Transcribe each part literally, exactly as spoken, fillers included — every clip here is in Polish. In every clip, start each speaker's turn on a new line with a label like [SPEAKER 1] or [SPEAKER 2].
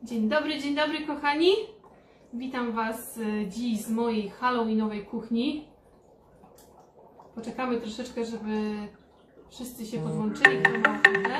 [SPEAKER 1] Dzień dobry, dzień dobry kochani. Witam Was dziś z mojej halloweenowej kuchni. Poczekamy troszeczkę, żeby wszyscy się podłączyli, kto ma ochotę.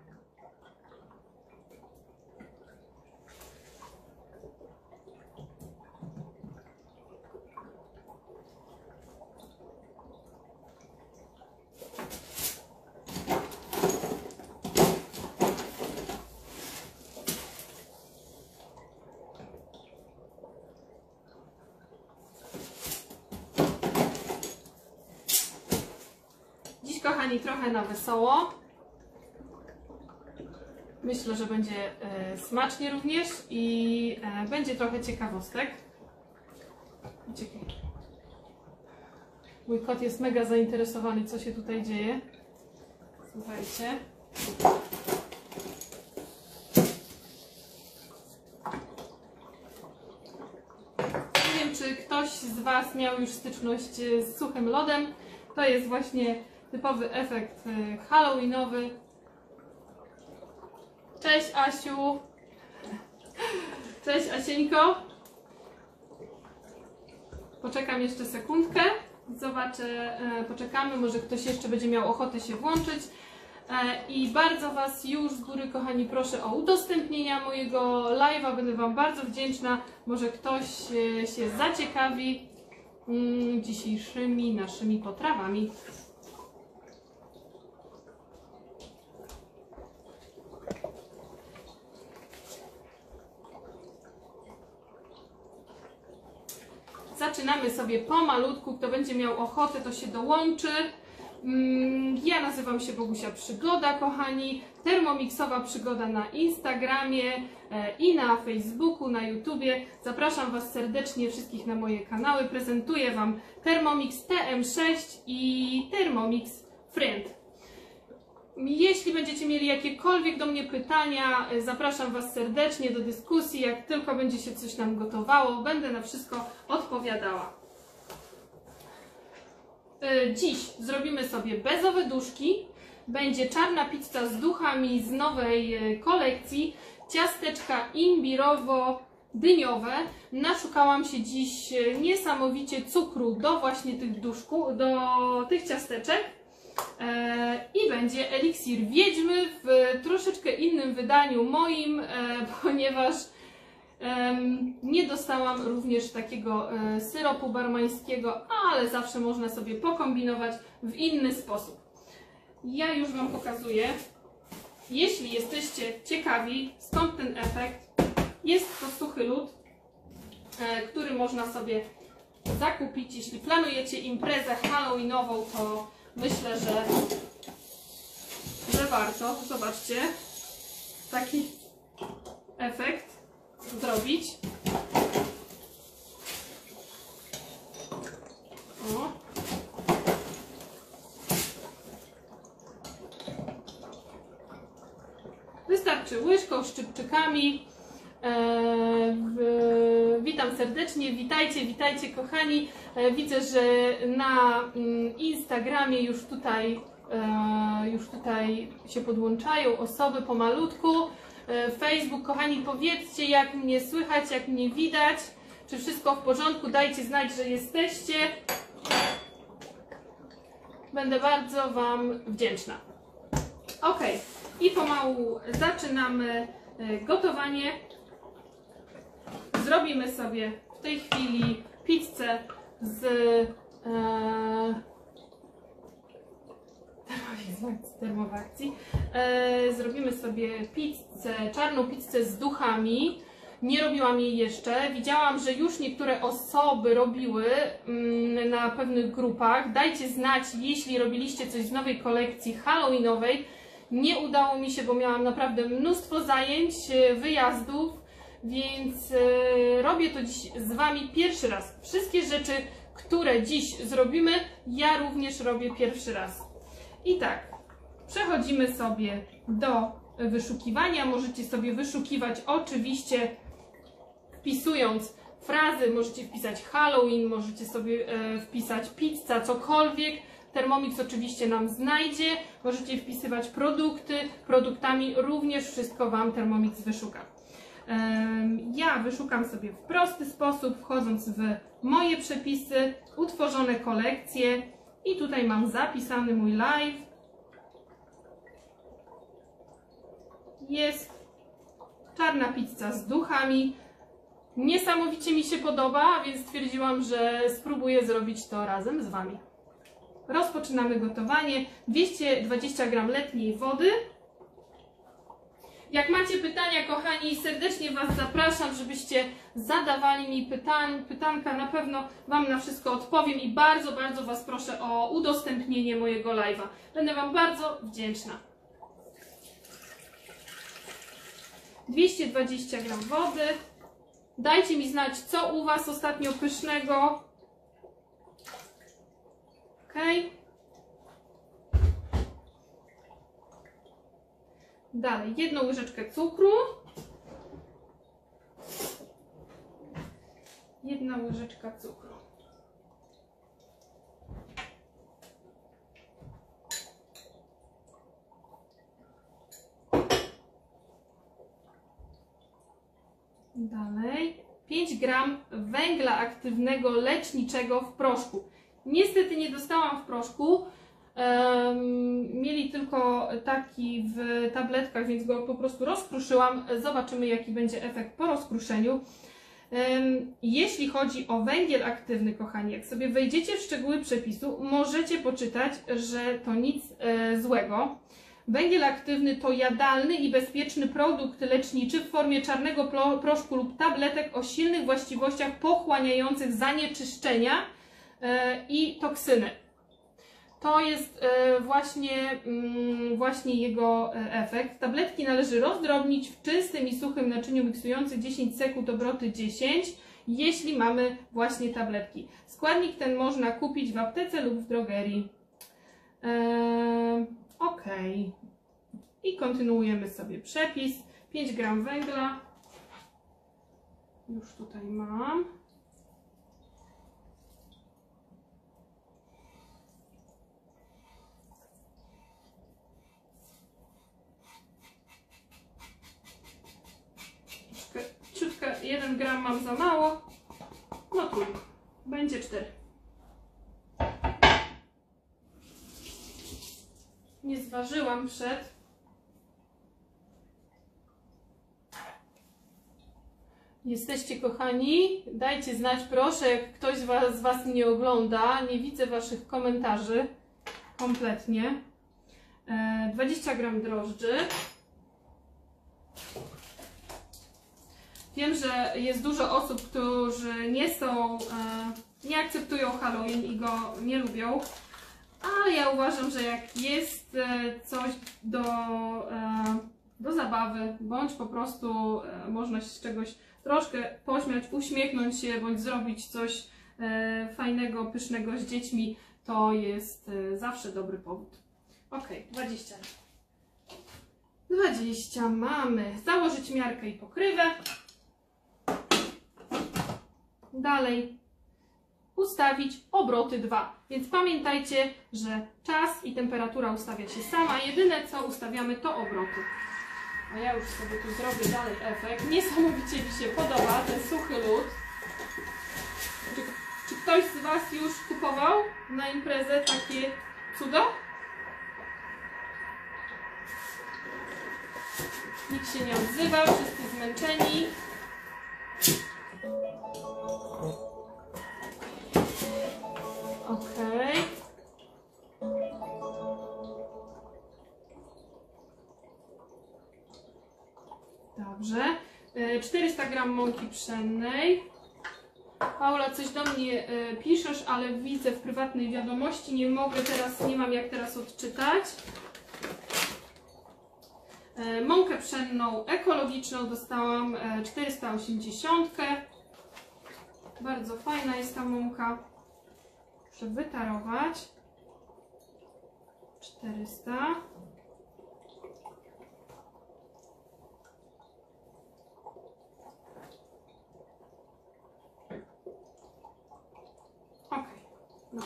[SPEAKER 1] Kochani, trochę na wesoło. Myślę, że będzie e, smacznie również i e, będzie trochę ciekawostek. Mój kot jest mega zainteresowany, co się tutaj dzieje. Słuchajcie. Nie wiem, czy ktoś z Was miał już styczność z suchym lodem. To jest właśnie typowy efekt halloweenowy. Cześć Asiu. Cześć Asieńko. Poczekam jeszcze sekundkę. Zobaczę, poczekamy, może ktoś jeszcze będzie miał ochotę się włączyć. I bardzo Was już z góry, kochani, proszę o udostępnienia mojego live'a. Będę Wam bardzo wdzięczna. Może ktoś się zaciekawi dzisiejszymi naszymi potrawami. Zaczynamy sobie pomalutku, kto będzie miał ochotę, to się dołączy. Ja nazywam się Bogusia Przygoda, kochani. Termomixowa Przygoda na Instagramie i na Facebooku, na YouTubie. Zapraszam Was serdecznie wszystkich na moje kanały. Prezentuję Wam Thermomix T M sześć i Thermomix Friend. Jeśli będziecie mieli jakiekolwiek do mnie pytania, zapraszam Was serdecznie do dyskusji. Jak tylko będzie się coś nam gotowało, będę na wszystko odpowiadała. Dziś zrobimy sobie bezowe duszki. Będzie czarna pizza z duchami z nowej kolekcji. Ciasteczka imbirowo-dyniowe. Naszukałam się dziś niesamowicie cukru do właśnie tych duszków, do tych ciasteczek. I będzie eliksir wiedźmy w troszeczkę innym wydaniu moim, ponieważ nie dostałam również takiego syropu barmańskiego, ale zawsze można sobie pokombinować w inny sposób. Ja już Wam pokazuję. Jeśli jesteście ciekawi, skąd ten efekt, jest to suchy lód, który można sobie zakupić. Jeśli planujecie imprezę halloweenową, to myślę, że, że warto. Zobaczcie, taki efekt zrobić. O. Wystarczy łyżką, szczypczykami. Eee, w, witam serdecznie, witajcie, witajcie kochani. Eee, widzę, że na mm, Instagramie już tutaj, e, już tutaj się podłączają osoby pomalutku. E, Facebook, kochani, powiedzcie, jak mnie słychać, jak mnie widać, czy wszystko w porządku, dajcie znać, że jesteście. Będę bardzo Wam wdzięczna. Ok, i pomału zaczynamy gotowanie. Zrobimy sobie w tej chwili pizzę z e, termowakcji. E, zrobimy sobie pizzę, czarną pizzę z duchami. Nie robiłam jej jeszcze. Widziałam, że już niektóre osoby robiły mm, na pewnych grupach. Dajcie znać, jeśli robiliście coś z nowej kolekcji halloweenowej. Nie udało mi się, bo miałam naprawdę mnóstwo zajęć, wyjazdów, więc yy, robię to dziś z Wami pierwszy raz. Wszystkie rzeczy, które dziś zrobimy, ja również robię pierwszy raz. I tak, przechodzimy sobie do wyszukiwania. Możecie sobie wyszukiwać oczywiście wpisując frazy, możecie wpisać Halloween, możecie sobie e, wpisać pizza, cokolwiek. Thermomix oczywiście nam znajdzie. Możecie wpisywać produkty, produktami również wszystko Wam Thermomix wyszuka. Ja wyszukam sobie w prosty sposób, wchodząc w moje przepisy, utworzone kolekcje i tutaj mam zapisany mój live. Jest czarna pizza z duchami. Niesamowicie mi się podoba, więc stwierdziłam, że spróbuję zrobić to razem z Wami. Rozpoczynamy gotowanie. dwieście dwadzieścia gramów letniej wody. Jak macie pytania, kochani, serdecznie Was zapraszam, żebyście zadawali mi pytań, pytanka. Na pewno Wam na wszystko odpowiem i bardzo, bardzo Was proszę o udostępnienie mojego live'a. Będę Wam bardzo wdzięczna. dwieście dwadzieścia gramów wody. Dajcie mi znać, co u Was ostatnio pysznego. Ok. Dalej, jedną łyżeczkę cukru. Jedna łyżeczka cukru. Dalej, pięć gramów węgla aktywnego leczniczego w proszku. Niestety nie dostałam w proszku. Um, mieli tylko taki w tabletkach, więc go po prostu rozkruszyłam. Zobaczymy, jaki będzie efekt po rozkruszeniu. Um, jeśli chodzi o węgiel aktywny, kochani, jak sobie wejdziecie w szczegóły przepisu, możecie poczytać, że to nic e, złego. Węgiel aktywny to jadalny i bezpieczny produkt leczniczy w formie czarnego proszku lub tabletek o silnych właściwościach pochłaniających zanieczyszczenia e, i toksyny. To jest e, właśnie, mm, właśnie jego efekt. Tabletki należy rozdrobnić w czystym i suchym naczyniu miksującym dziesięć sekund, obroty dziesięć, jeśli mamy właśnie tabletki. Składnik ten można kupić w aptece lub w drogerii. E, ok. I kontynuujemy sobie przepis. pięć gramów węgla. Już tutaj mam. Ciutkę, jeden gram mam za mało. No trudno. Będzie cztery. Nie zważyłam przed. Jesteście kochani? Dajcie znać proszę, jak ktoś z was, z was mnie ogląda. Nie widzę Waszych komentarzy kompletnie. E, dwadzieścia gramów drożdży. Wiem, że jest dużo osób, którzy nie są, e, nie akceptują Halloween i go nie lubią. Ale ja uważam, że jak jest coś do, do zabawy, bądź po prostu można się z czegoś troszkę pośmiać, uśmiechnąć się, bądź zrobić coś fajnego, pysznego z dziećmi, to jest zawsze dobry powód. Ok, dwadzieścia. dwadzieścia mamy. Założyć miarkę i pokrywę. Dalej ustawić obroty dwa. Więc pamiętajcie, że czas i temperatura ustawia się sama. Jedyne co ustawiamy to obroty. A ja już sobie tu zrobię dalej efekt. Niesamowicie mi się podoba ten suchy lód. Czy, czy ktoś z Was już kupował na imprezę takie cudo? Nikt się nie odzywa, wszyscy zmęczeni. Okej. Dobrze. czterysta gramów mąki pszennej. Paula, coś do mnie piszesz, ale widzę w prywatnej wiadomości. Nie mogę teraz, nie mam jak teraz odczytać. Mąkę pszenną ekologiczną dostałam czterysta osiemdziesiąt. Bardzo fajna jest ta mąka. Muszę wytarować. czterysta. Ok. No.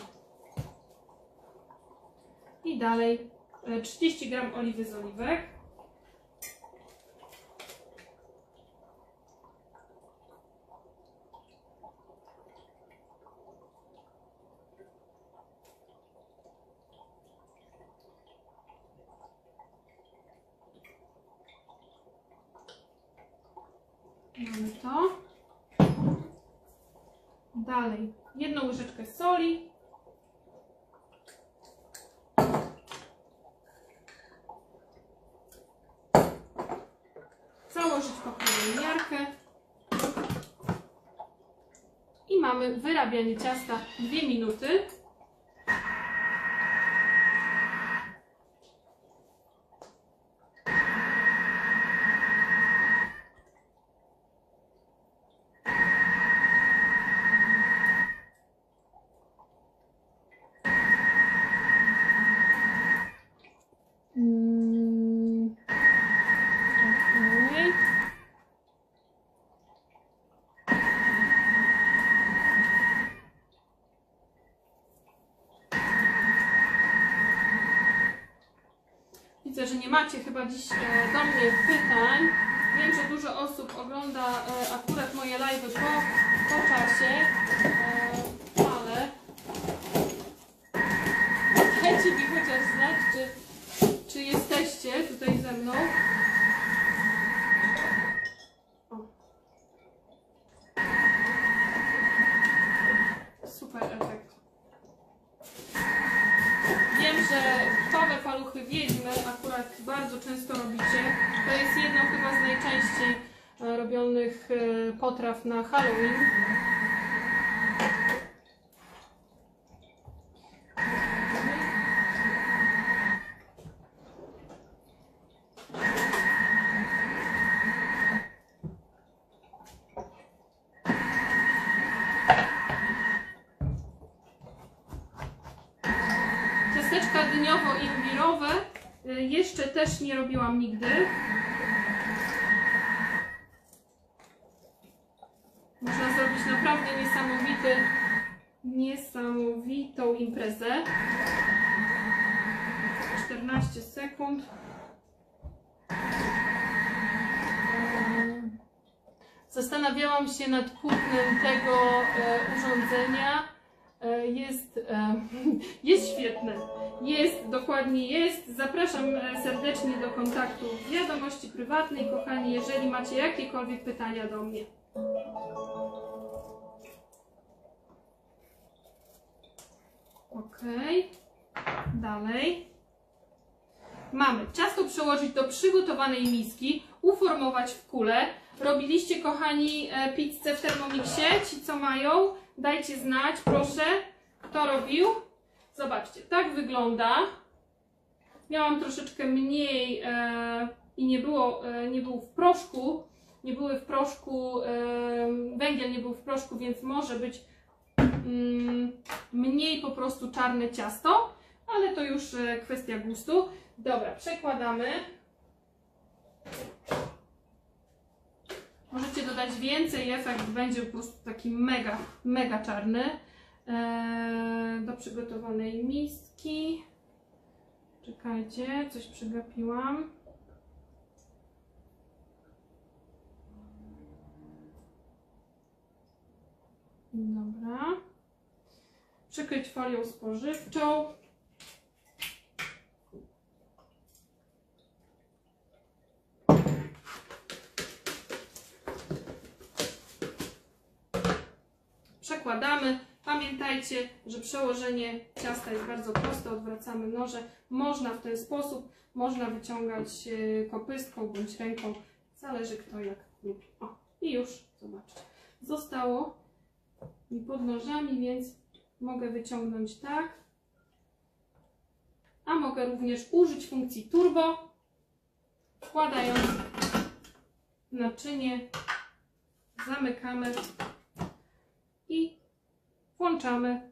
[SPEAKER 1] I dalej trzydzieści gramów oliwy z oliwek. Dalej, jedną łyżeczkę soli. Założyć pokrojoną miarkę. I mamy wyrabianie ciasta dwie minuty. Hmm. Okay. Widzę, że nie macie chyba dziś do mnie pytań. Wiem, że dużo osób ogląda akurat moje live'y po, po czasie, ale dajcie mi chociaż znać, czy, czy jesteście tutaj ze mną. O. Super efekt. Wiem, że krwawe paluchy wiedźmy akurat bardzo często robicie. To jest jedno chyba z najczęściej robionych potraw na Halloween. Ciasteczka dyniowo-imbirowe jeszcze też nie robiłam nigdy. Można zrobić naprawdę niesamowity, niesamowitą imprezę. czternaście sekund. Zastanawiałam się nad kupnem tego e, urządzenia. E, jest, e, jest świetne. Jest, dokładnie jest. Zapraszam serdecznie do kontaktu w wiadomości prywatnej, kochani, jeżeli macie jakiekolwiek pytania do mnie. Ok. Dalej. Mamy ciasto przełożyć do przygotowanej miski, uformować w kulę. Robiliście, kochani, pizzę w Thermomixie? Ci, co mają? Dajcie znać, proszę. Kto robił? Zobaczcie, tak wygląda. Miałam troszeczkę mniej e, i nie było, e, nie był w proszku. Nie były w proszku, e, węgiel nie był w proszku, więc może być mm, mniej po prostu czarne ciasto, ale to już e, kwestia gustu. Dobra, przekładamy. Możecie dodać więcej, efekt będzie po prostu taki mega, mega czarny. Eee, do przygotowanej miski. Czekajcie, coś przegapiłam. Dobra. Przykryć folią spożywczą. Przekładamy. Pamiętajcie, że przełożenie ciasta jest bardzo proste. Odwracamy noże. Można w ten sposób, można wyciągać kopystką bądź ręką. Zależy kto jak lubi. O, i już, zobaczcie. Zostało mi pod nożami, więc mogę wyciągnąć tak. A mogę również użyć funkcji turbo, wkładając naczynie, zamykamy i włączamy,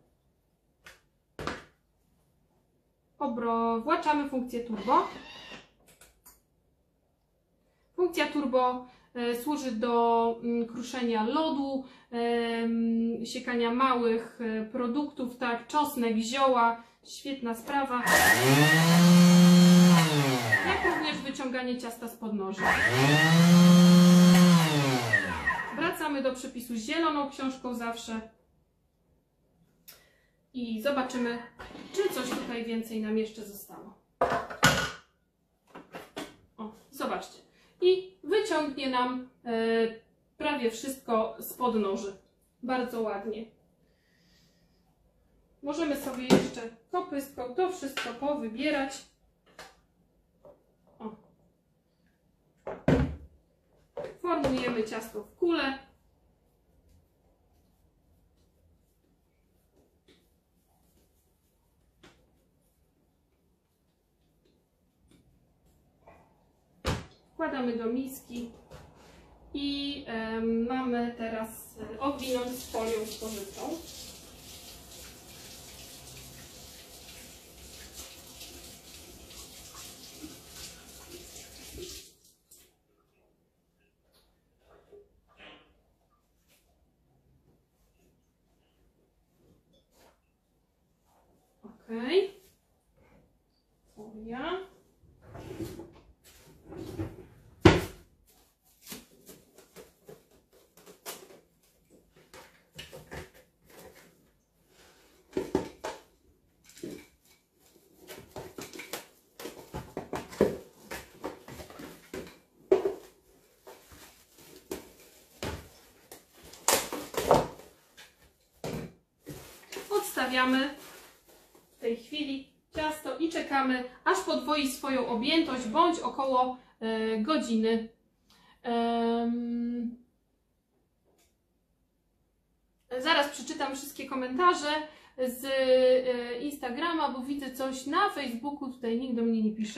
[SPEAKER 1] obro, włączamy funkcję turbo. Funkcja turbo e, służy do m, kruszenia lodu, e, siekania małych e, produktów, tak, czosnek, zioła, świetna sprawa. Jak również wyciąganie ciasta z podnoża. Wracamy do przepisu zieloną książką zawsze. I zobaczymy, czy coś tutaj więcej nam jeszcze zostało. O, zobaczcie. I wyciągnie nam e, prawie wszystko z podnoży. Bardzo ładnie. Możemy sobie jeszcze kopystką to wszystko powybierać. O. Formujemy ciasto w kulę. Wkładamy do miski i y, mamy teraz owinąć z folią spożywczą. Ok. Folia. Odstawiamy w tej chwili ciasto i czekamy, aż podwoi swoją objętość, bądź około y, godziny. Um, zaraz przeczytam wszystkie komentarze z y, Instagrama, bo widzę coś na Facebooku, tutaj nikt do mnie nie pisze.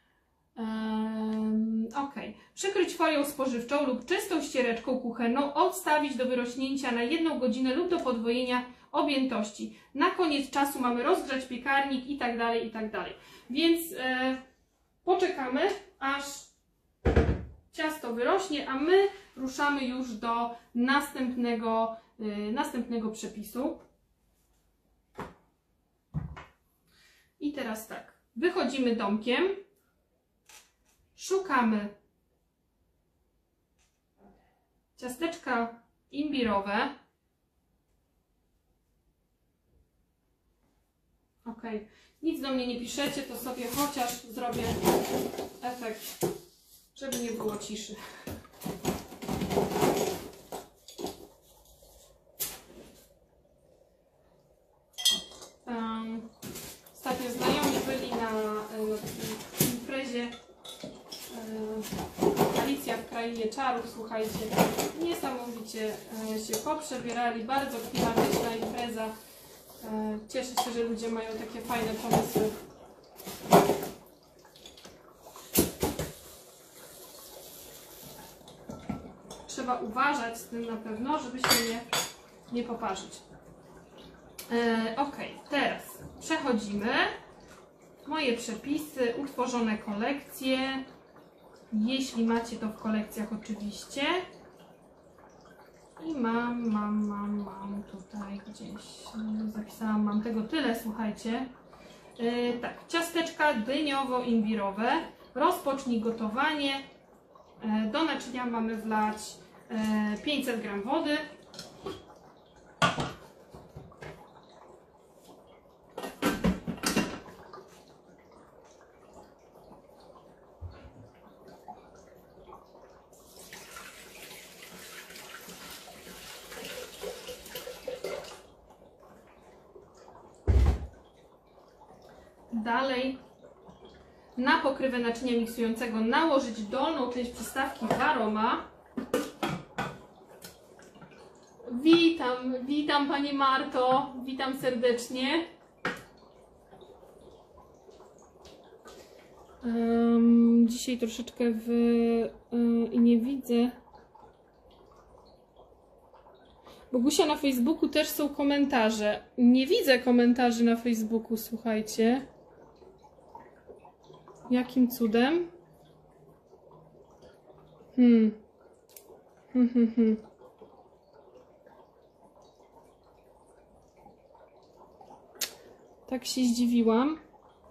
[SPEAKER 1] Um, ok. Przykryć folią spożywczą lub czystą ściereczką kuchenną, odstawić do wyrośnięcia na jedną godzinę lub do podwojenia objętości. Na koniec czasu mamy rozgrzać piekarnik i tak dalej, i tak dalej. Więc e, poczekamy, aż ciasto wyrośnie, a my ruszamy już do następnego, e, następnego przepisu. I teraz tak, wychodzimy domkiem, szukamy ciasteczka imbirowe. Ok, nic do mnie nie piszecie, to sobie chociaż zrobię efekt, żeby nie było ciszy. Um, ostatnio znajomi byli na, na imprezie um, Alicja w Krainie Czarów, słuchajcie, niesamowicie um, się poprzebierali, bardzo klimatyczna impreza. Cieszę się, że ludzie mają takie fajne pomysły. Trzeba uważać z tym na pewno, żeby się nie, nie poparzyć. E, ok, teraz przechodzimy. Moje przepisy, utworzone kolekcje. Jeśli macie to w kolekcjach oczywiście. I mam, mam, mam, mam tutaj gdzieś, zapisałam, mam tego tyle, słuchajcie. Yy, tak, ciasteczka dyniowo-imbirowe. Rozpocznij gotowanie. Yy, do naczynia mamy wlać yy, pięćset gramów wody. Dalej na pokrywę naczynia miksującego nałożyć dolną część przystawki Varoma. Witam, witam Pani Marto, witam serdecznie. Um, dzisiaj troszeczkę w, um, i nie widzę. Bogusia, na Facebooku też są komentarze. Nie widzę komentarzy na Facebooku, słuchajcie. Jakim cudem? Hmm. Hmm, hmm, hmm. Tak się zdziwiłam.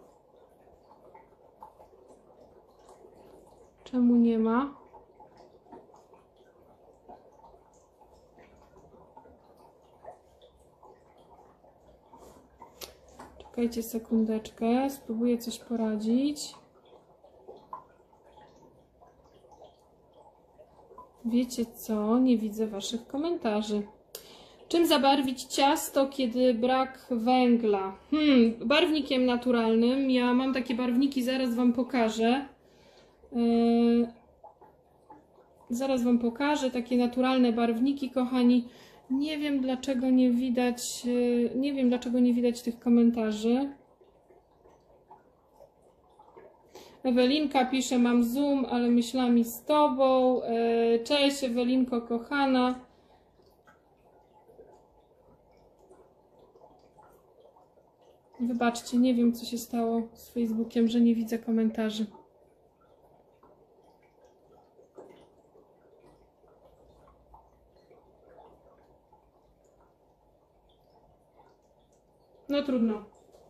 [SPEAKER 1] Czemu nie ma? Czekajcie sekundeczkę, spróbuję coś poradzić. Wiecie co? Nie widzę waszych komentarzy. Czym zabarwić ciasto, kiedy brak węgla? Hmm, barwnikiem naturalnym. Ja mam takie barwniki, zaraz Wam pokażę. Yy, zaraz Wam pokażę takie naturalne barwniki, kochani. Nie wiem dlaczego nie widać, yy, nie wiem dlaczego nie widać tych komentarzy. Ewelinka pisze, mam Zoom, ale myślami z Tobą. Yy, cześć Ewelinko, kochana. Wybaczcie, nie wiem co się stało z Facebookiem, że nie widzę komentarzy. No trudno.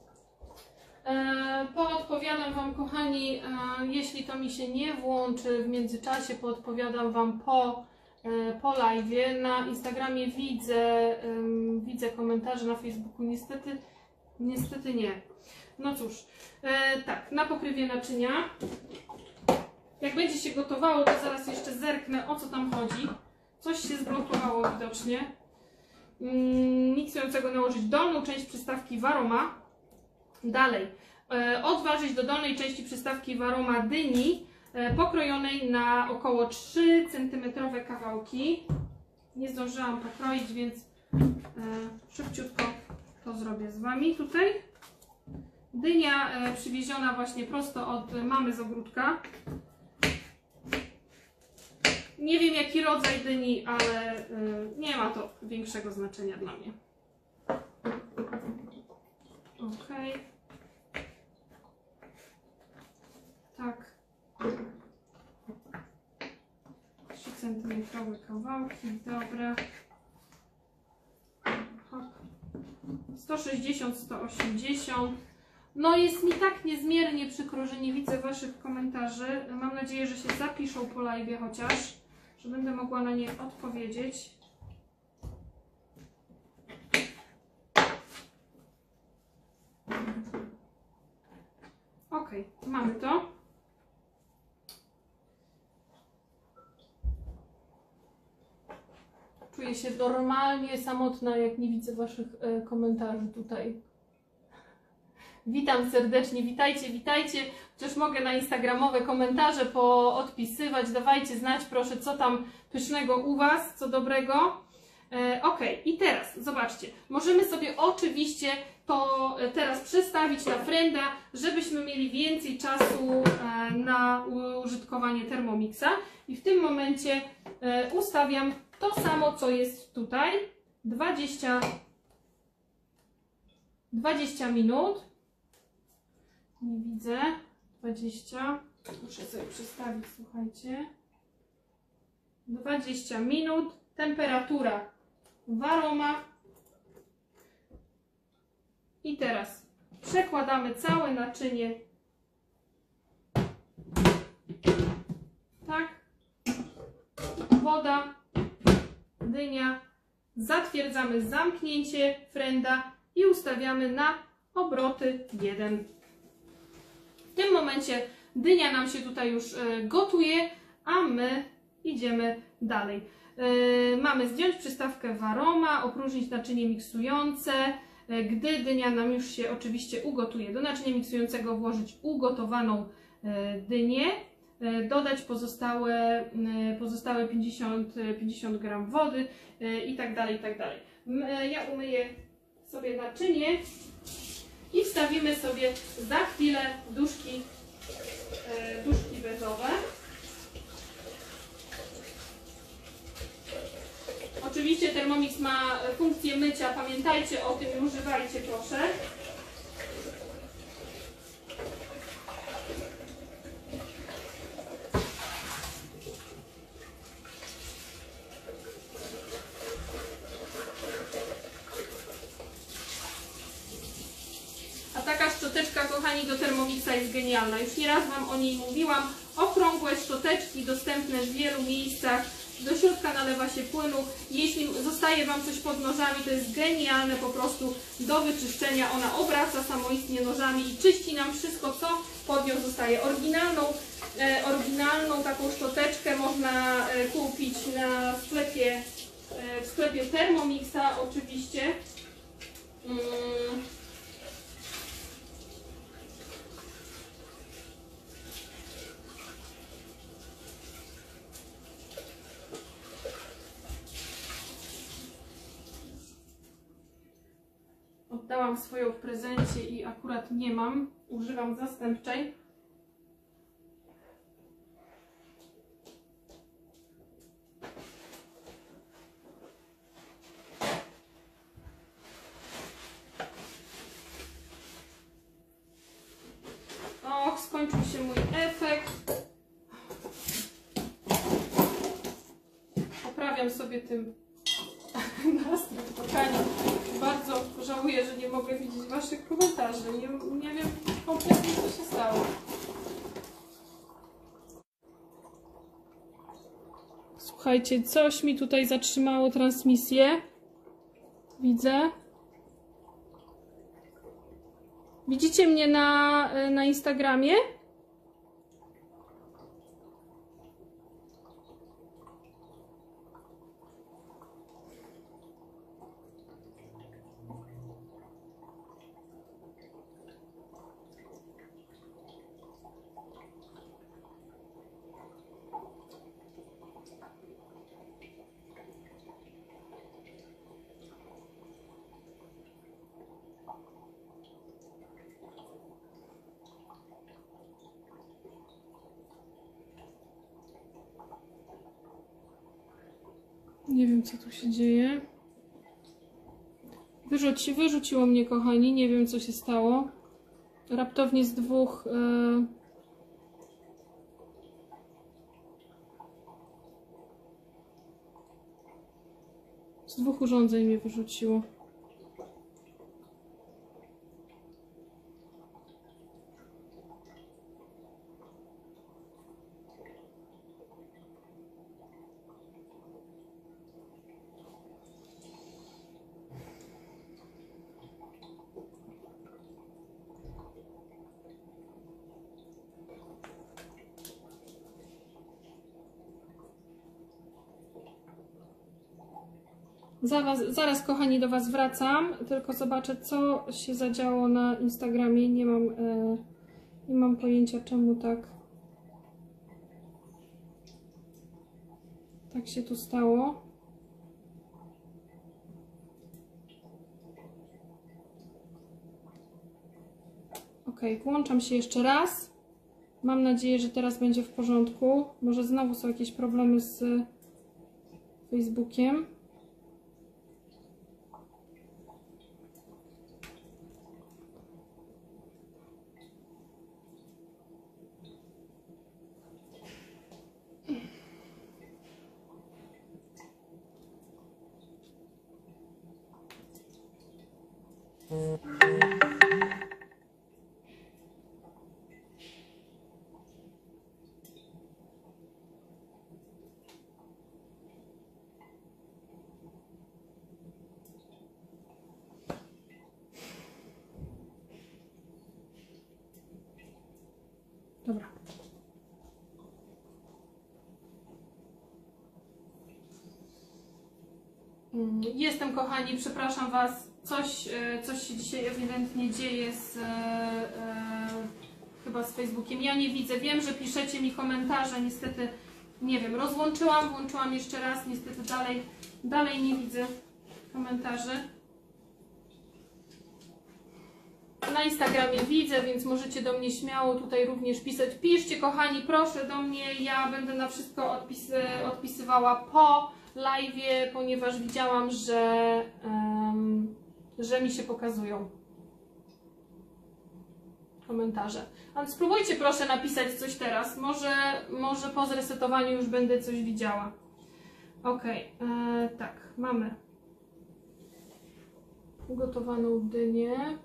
[SPEAKER 1] E, poodpowiadam Wam, kochani, e, jeśli to mi się nie włączy w międzyczasie, poodpowiadam Wam po, e, po live'ie. Na Instagramie widzę, e, widzę komentarze, na Facebooku niestety Niestety nie. No cóż, e, tak, na pokrywie naczynia. Jak będzie się gotowało, to zaraz jeszcze zerknę, o co tam chodzi. Coś się zblokowało widocznie. Mm, miksującego nałożyć dolną część przystawki Varoma. Dalej, e, odważyć do dolnej części przystawki Varoma dyni e, pokrojonej na około trzy centymetrowe kawałki. Nie zdążyłam pokroić, więc e, szybciutko to zrobię z Wami tutaj. Dynia e, przywieziona właśnie prosto od mamy z ogródka. Nie wiem jaki rodzaj dyni, ale e, nie ma to większego znaczenia dla mnie. Ok. Tak. trzy centymetrowe kawałki, dobra. Hop. sto sześćdziesiąt, sto osiemdziesiąt. No jest mi tak niezmiernie przykro, że nie widzę Waszych komentarzy. Mam nadzieję, że się zapiszą po live chociaż, że będę mogła na nie odpowiedzieć. Ok, mamy to. Czuję się normalnie samotna, jak nie widzę Waszych e, komentarzy tutaj. Witam serdecznie, witajcie, witajcie. Chociaż mogę na instagramowe komentarze poodpisywać. Dawajcie znać proszę, co tam pysznego u Was, co dobrego. E, ok, i teraz zobaczcie, możemy sobie oczywiście to teraz przestawić na frenda, żebyśmy mieli więcej czasu e, na użytkowanie Thermomixa. I w tym momencie e, ustawiam to samo, co jest tutaj, dwadzieścia, dwadzieścia minut, nie widzę, dwadzieścia, muszę sobie przestawić, słuchajcie, dwadzieścia minut, temperatura Varoma i teraz przekładamy całe naczynie, tak, woda, dynia, zatwierdzamy zamknięcie frenda i ustawiamy na obroty jeden. W tym momencie dynia nam się tutaj już gotuje, a my idziemy dalej. Mamy zdjąć przystawkę Varoma, opróżnić naczynie miksujące. Gdy dynia nam już się oczywiście ugotuje, do naczynia miksującego włożyć ugotowaną dynię. Dodać pozostałe, pozostałe pięćdziesiąt, pięćdziesiąt gram wody i tak dalej, i tak dalej. Ja umyję sobie naczynie i wstawimy sobie za chwilę duszki, duszki bezowe. Oczywiście Thermomix ma funkcję mycia, pamiętajcie o tym i używajcie proszę. Szczoteczka, kochani, do Thermomixa jest genialna. Już nieraz Wam o niej mówiłam. Okrągłe szczoteczki dostępne w wielu miejscach. Do środka nalewa się płynu. Jeśli zostaje Wam coś pod nożami, to jest genialne po prostu do wyczyszczenia. Ona obraca samoistnie nożami i czyści nam wszystko, co pod nią zostaje. Oryginalną, e, oryginalną taką szczoteczkę można e, kupić na sklepie w sklepie Thermomixa oczywiście. Mm. Oddałam swoją w prezencie i akurat nie mam. Używam zastępczej. Och, skończył się mój efekt. Poprawiam sobie tym nastrój, kochani. Bardzo żałuję, że nie mogę widzieć waszych komentarzy. Nie, nie wiem kompletnie, co się stało. Słuchajcie, coś mi tutaj zatrzymało transmisję. Widzę. Widzicie mnie na, na Instagramie? Nie wiem, co tu się dzieje. Wyrzuci, wyrzuciło mnie, kochani. Nie wiem, co się stało. Raptownie z dwóch... Yy... Z dwóch urządzeń mnie wyrzuciło. Zaraz, zaraz, kochani, do was wracam, tylko zobaczę, co się zadziało na Instagramie. Nie mam, e, nie mam pojęcia, czemu tak, tak się tu stało. Ok, włączam się jeszcze raz. Mam nadzieję, że teraz będzie w porządku. Może znowu są jakieś problemy z Facebookiem. Dobra. Jestem, kochani, przepraszam was. Coś, coś się dzisiaj ewidentnie dzieje z, e, e, chyba z Facebookiem. Ja nie widzę. Wiem, że piszecie mi komentarze. Niestety, nie wiem, rozłączyłam, włączyłam jeszcze raz. Niestety dalej, dalej nie widzę komentarzy. Na Instagramie widzę, więc możecie do mnie śmiało tutaj również pisać. Piszcie, kochani, proszę do mnie. Ja będę na wszystko odpis odpisywała po live'ie, ponieważ widziałam, że, um, że mi się pokazują komentarze. A spróbujcie, proszę, napisać coś teraz. Może, może po zresetowaniu już będę coś widziała. Ok, e, tak, mamy ugotowaną dynię.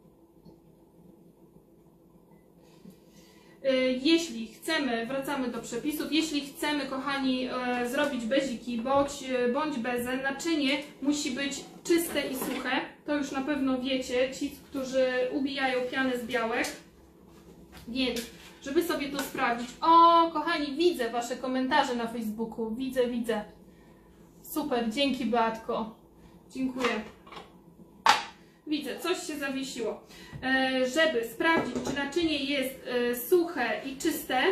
[SPEAKER 1] Jeśli chcemy, wracamy do przepisów, jeśli chcemy, kochani, e, zrobić beziki bądź, bądź bezę, naczynie musi być czyste i suche. To już na pewno wiecie, ci, którzy ubijają pianę z białek. Więc, żeby sobie to sprawdzić... O, kochani, widzę wasze komentarze na Facebooku. Widzę, widzę. Super, dzięki Beatko. Dziękuję. Widzę, coś się zawiesiło. E, żeby sprawdzić, czy naczynie jest e, suche i czyste,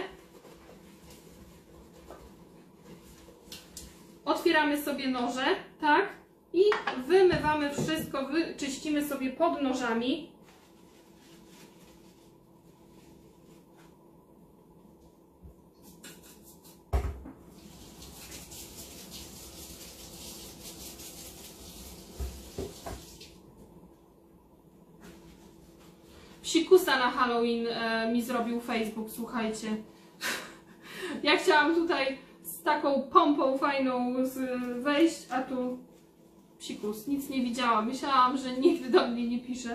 [SPEAKER 1] otwieramy sobie noże, tak? I wymywamy wszystko, wyczyścimy sobie pod nożami. Psikusa na Halloween e, mi zrobił Facebook, słuchajcie. Ja chciałam tutaj z taką pompą fajną z, wejść, a tu psikus, nic nie widziałam. Myślałam, że nigdy do mnie nie pisze.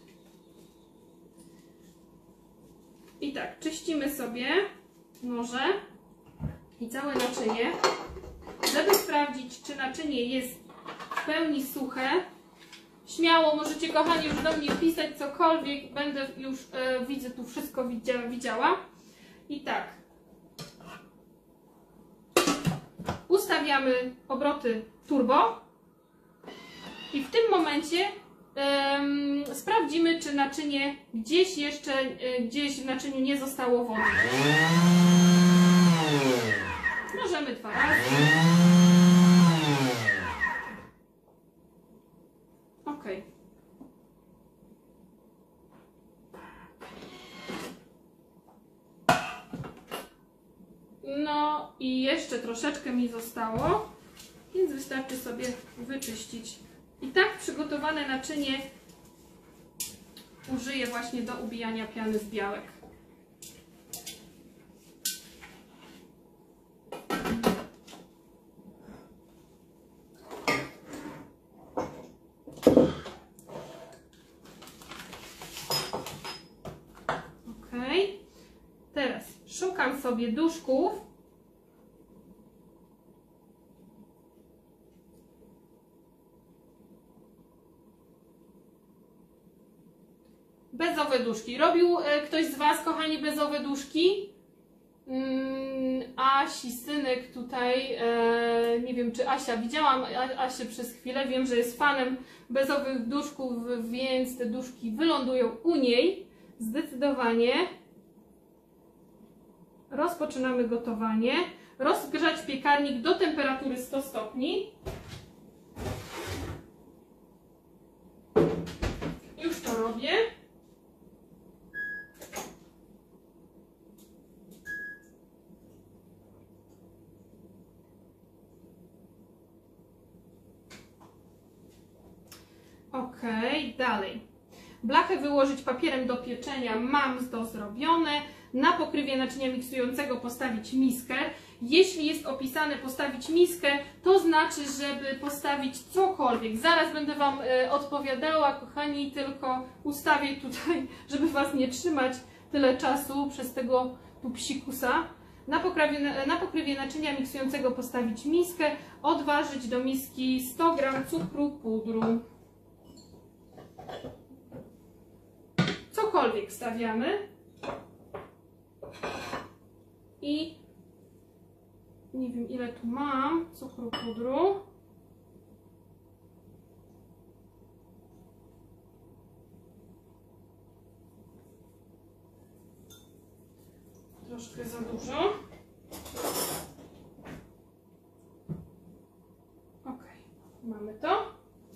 [SPEAKER 1] I tak, czyścimy sobie noże i całe naczynie, żeby sprawdzić, czy naczynie jest w pełni suche. Śmiało możecie, kochani, już do mnie pisać cokolwiek, będę już, e, widzę, tu wszystko widzia, widziała. I tak, ustawiamy obroty turbo i w tym momencie em, sprawdzimy, czy naczynie gdzieś jeszcze, e, gdzieś w naczyniu nie zostało wody. Możemy dwa razy. Ok. No i jeszcze troszeczkę mi zostało, więc wystarczy sobie wyczyścić. I tak przygotowane naczynie użyję właśnie do ubijania piany z białek. Teraz szukam sobie duszków. Bezowe duszki. Robił e, ktoś z Was, kochani, bezowe duszki? Mm, Asi, synek tutaj, e, nie wiem, czy Asia, widziałam Asię przez chwilę, wiem, że jest fanem bezowych duszków, więc te duszki wylądują u niej. Zdecydowanie. Rozpoczynamy gotowanie. Rozgrzać piekarnik do temperatury sto stopni. Już to robię. Ok, dalej. Blachę wyłożyć papierem do pieczenia, mam to zrobione. Na pokrywie naczynia miksującego postawić miskę. Jeśli jest opisane postawić miskę, to znaczy, żeby postawić cokolwiek. Zaraz będę Wam e, odpowiadała, kochani, tylko ustawię tutaj, żeby Was nie trzymać tyle czasu przez tego tu psikusa. Na pokrywie, na pokrywie naczynia miksującego postawić miskę, odważyć do miski sto gram cukru, pudru. Cokolwiek stawiamy. I nie wiem, ile tu mam cukru, pudru. Troszkę za dużo. Ok, mamy to.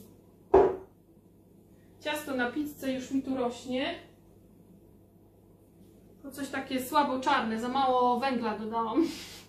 [SPEAKER 1] Ciasto na pizzę już mi tu rośnie. To coś takie słabo czarne, za mało węgla dodałam.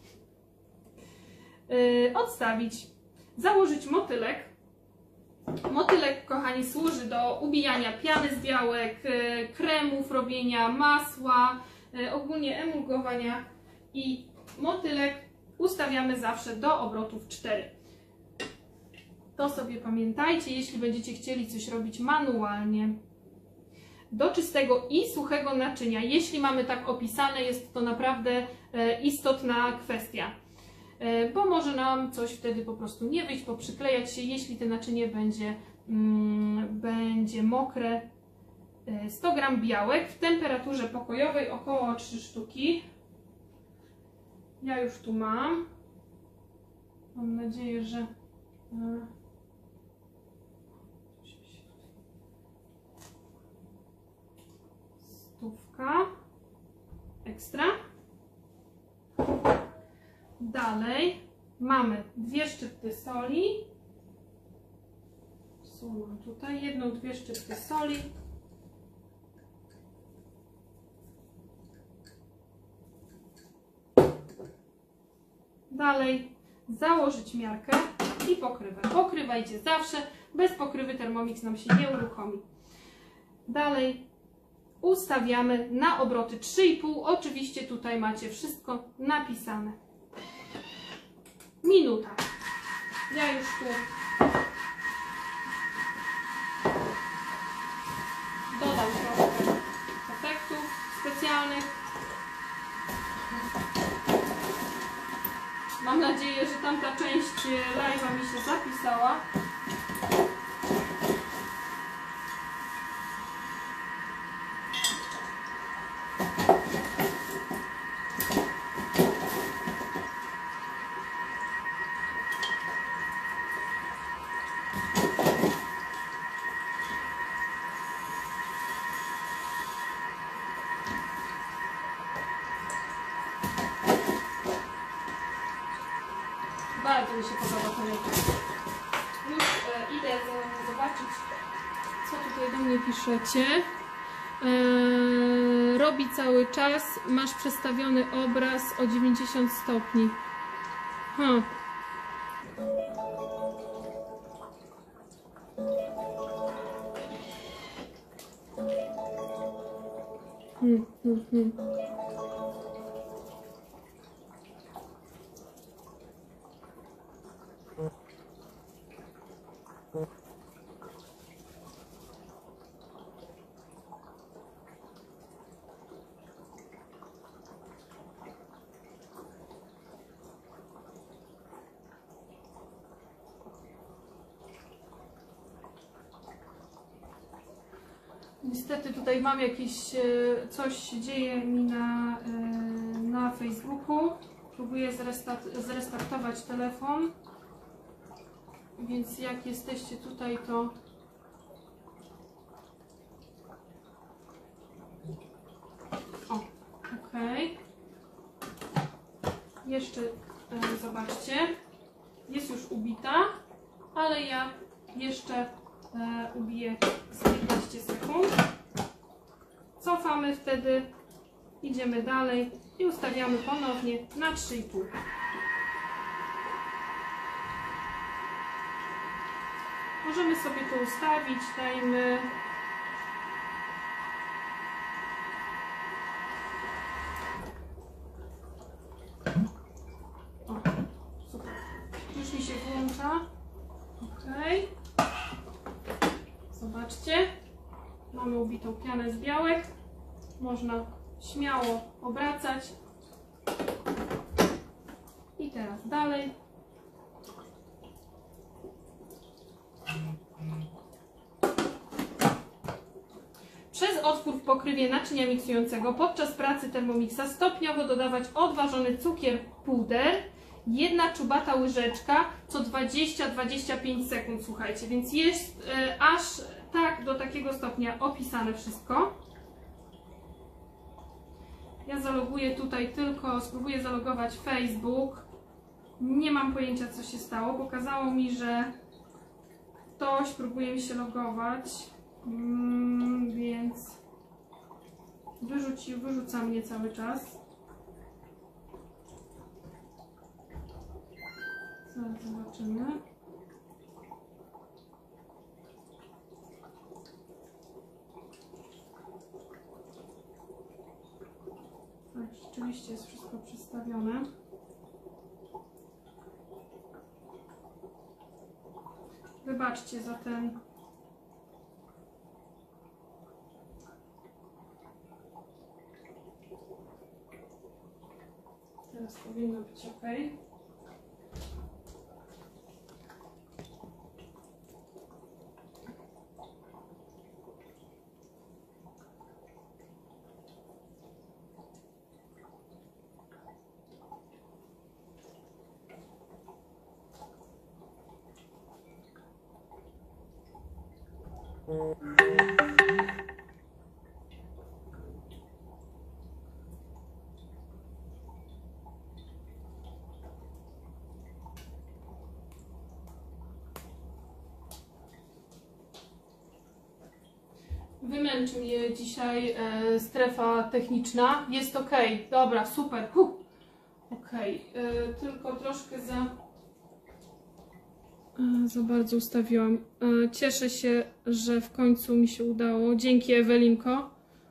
[SPEAKER 1] Yy, odstawić. Założyć motylek. Motylek, kochani, służy do ubijania piany z białek, yy, kremów, robienia masła, yy, ogólnie emulgowania. I motylek ustawiamy zawsze do obrotów cztery. To sobie pamiętajcie, jeśli będziecie chcieli coś robić manualnie. Do czystego i suchego naczynia, jeśli mamy tak opisane, jest to naprawdę e, istotna kwestia, e, bo może nam coś wtedy po prostu nie wyjść, poprzyklejać się, jeśli to naczynie będzie, mm, będzie mokre. E, sto gram białek w temperaturze pokojowej, około trzy sztuki. Ja już tu mam. Mam nadzieję, że Stówka ekstra. Dalej mamy dwie szczypty soli. Mam tutaj jedną, dwie szczypty soli. Dalej założyć miarkę i pokrywę. Pokrywajcie zawsze, bez pokrywy Thermomix nam się nie uruchomi. Dalej ustawiamy na obroty trzy i pół. Oczywiście tutaj macie wszystko napisane. Minuta. Ja już tu dodam trochę efektów specjalnych. Mam nadzieję, że tamta część live'a mi się zapisała. Bardzo mi się podoba to lepiej. Już e, idę zobaczyć, co tutaj do mnie piszecie. E, robi cały czas, masz przestawiony obraz o dziewięćdziesiąt stopni. Hmm. Hmm, hmm, hmm. Niestety tutaj mam jakieś, coś się dzieje mi na, na Facebooku. Próbuję zrestart, zrestartować telefon. Więc jak jesteście tutaj, to o, ok. Jeszcze e, zobaczcie, jest już ubita, ale ja jeszcze e, ubiję z piętnaście sekund. Cofamy wtedy, idziemy dalej i ustawiamy ponownie na trzy i pół. Możemy sobie to ustawić, dajmy o, super. Już mi się włącza. Ok. Zobaczcie. Mamy ubitą pianę z białek. Można śmiało obracać. I teraz dalej. Przez otwór w pokrywie naczynia miksującego podczas pracy Thermomixa stopniowo dodawać odważony cukier puder, jedna czubata łyżeczka co dwadzieścia do dwudziestu pięciu sekund, słuchajcie, więc jest e, aż tak do takiego stopnia opisane wszystko. Ja zaloguję tutaj tylko, spróbuję zalogować Facebook. Nie mam pojęcia, co się stało. Pokazało mi, że ktoś próbuje mi się logować. Mm, więc wyrzuci, wyrzuca mnie cały czas. Zaraz zobaczymy. Tak, rzeczywiście jest wszystko przestawione. Wybaczcie za ten teraz powinno być ok. Wymęczy mnie dzisiaj e, strefa techniczna. Jest ok, dobra, super. Huh. Ok, e, tylko troszkę za, e, za bardzo ustawiłam. E, cieszę się, że w końcu mi się udało. Dzięki, Ewelinko.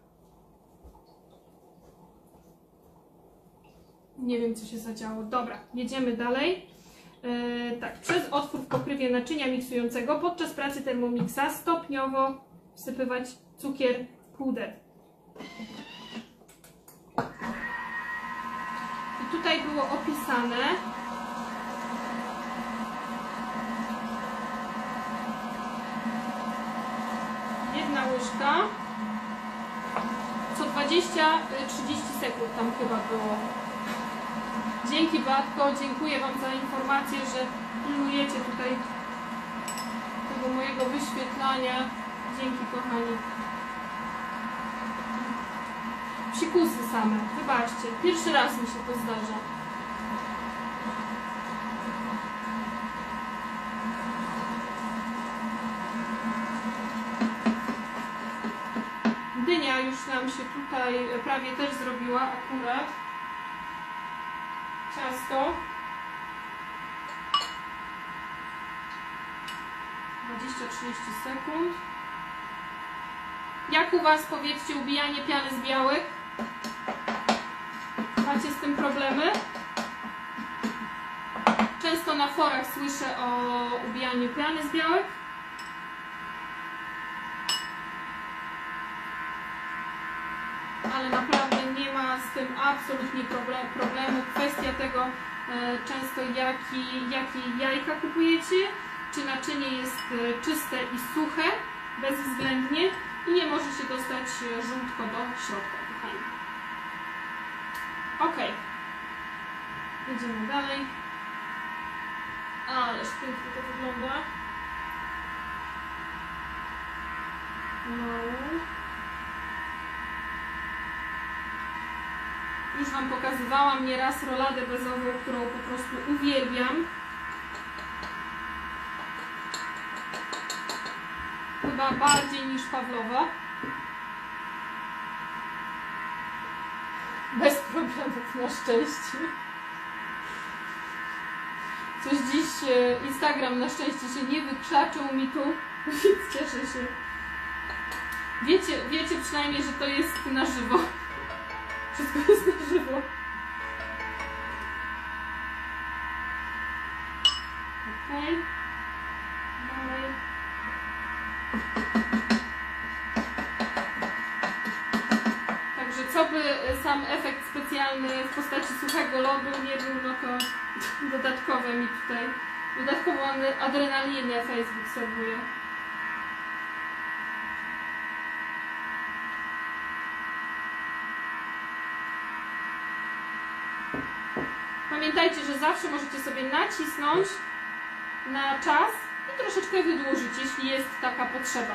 [SPEAKER 1] Nie wiem, co się zadziało. Dobra, jedziemy dalej. E, tak, przez otwór w pokrywie naczynia miksującego podczas pracy Thermomixa stopniowo wsypywać cukier, puder. I tutaj było opisane, jedna łyżka co dwadzieścia do trzydziestu sekund tam chyba było. Dzięki, Batko, dziękuję Wam za informację, że pilnujecie tutaj tego mojego wyświetlania. Dzięki, kochani. Psikusy same, wybaczcie, pierwszy raz mi się to zdarza. Dynia już nam się tutaj prawie też zrobiła akurat. Ciasto. dwadzieścia do trzydziestu sekund. Jak u Was, powiedzcie, ubijanie piany z białek? Macie z tym problemy? Często na forach słyszę o ubijaniu piany z białek. Ale naprawdę nie ma z tym absolutnie problemu. Kwestia tego e, często jaki, jakie jajka kupujecie, czy naczynie jest e, czyste i suche, bezwzględnie i nie może się dostać żółtko do środka, kochani. Ok. Jedziemy dalej. Ależ pięknie to wygląda. No. Już Wam pokazywałam nieraz roladę bezową, którą po prostu uwielbiam. Chyba bardziej niż Pawlowa. Bez problemów, na szczęście. Coś dziś Instagram na szczęście się nie wykrzaczył mi tu, więc cieszę się. Wiecie, wiecie przynajmniej, że to jest na żywo. Wszystko jest na żywo. Okej. Dalej. Także co by sam efekt specjalny w postaci suchego lodu nie był, no to dodatkowe mi tutaj, dodatkową adrenalinę Facebook serwuje. Pamiętajcie, że zawsze możecie sobie nacisnąć na czas i troszeczkę wydłużyć, jeśli jest taka potrzeba.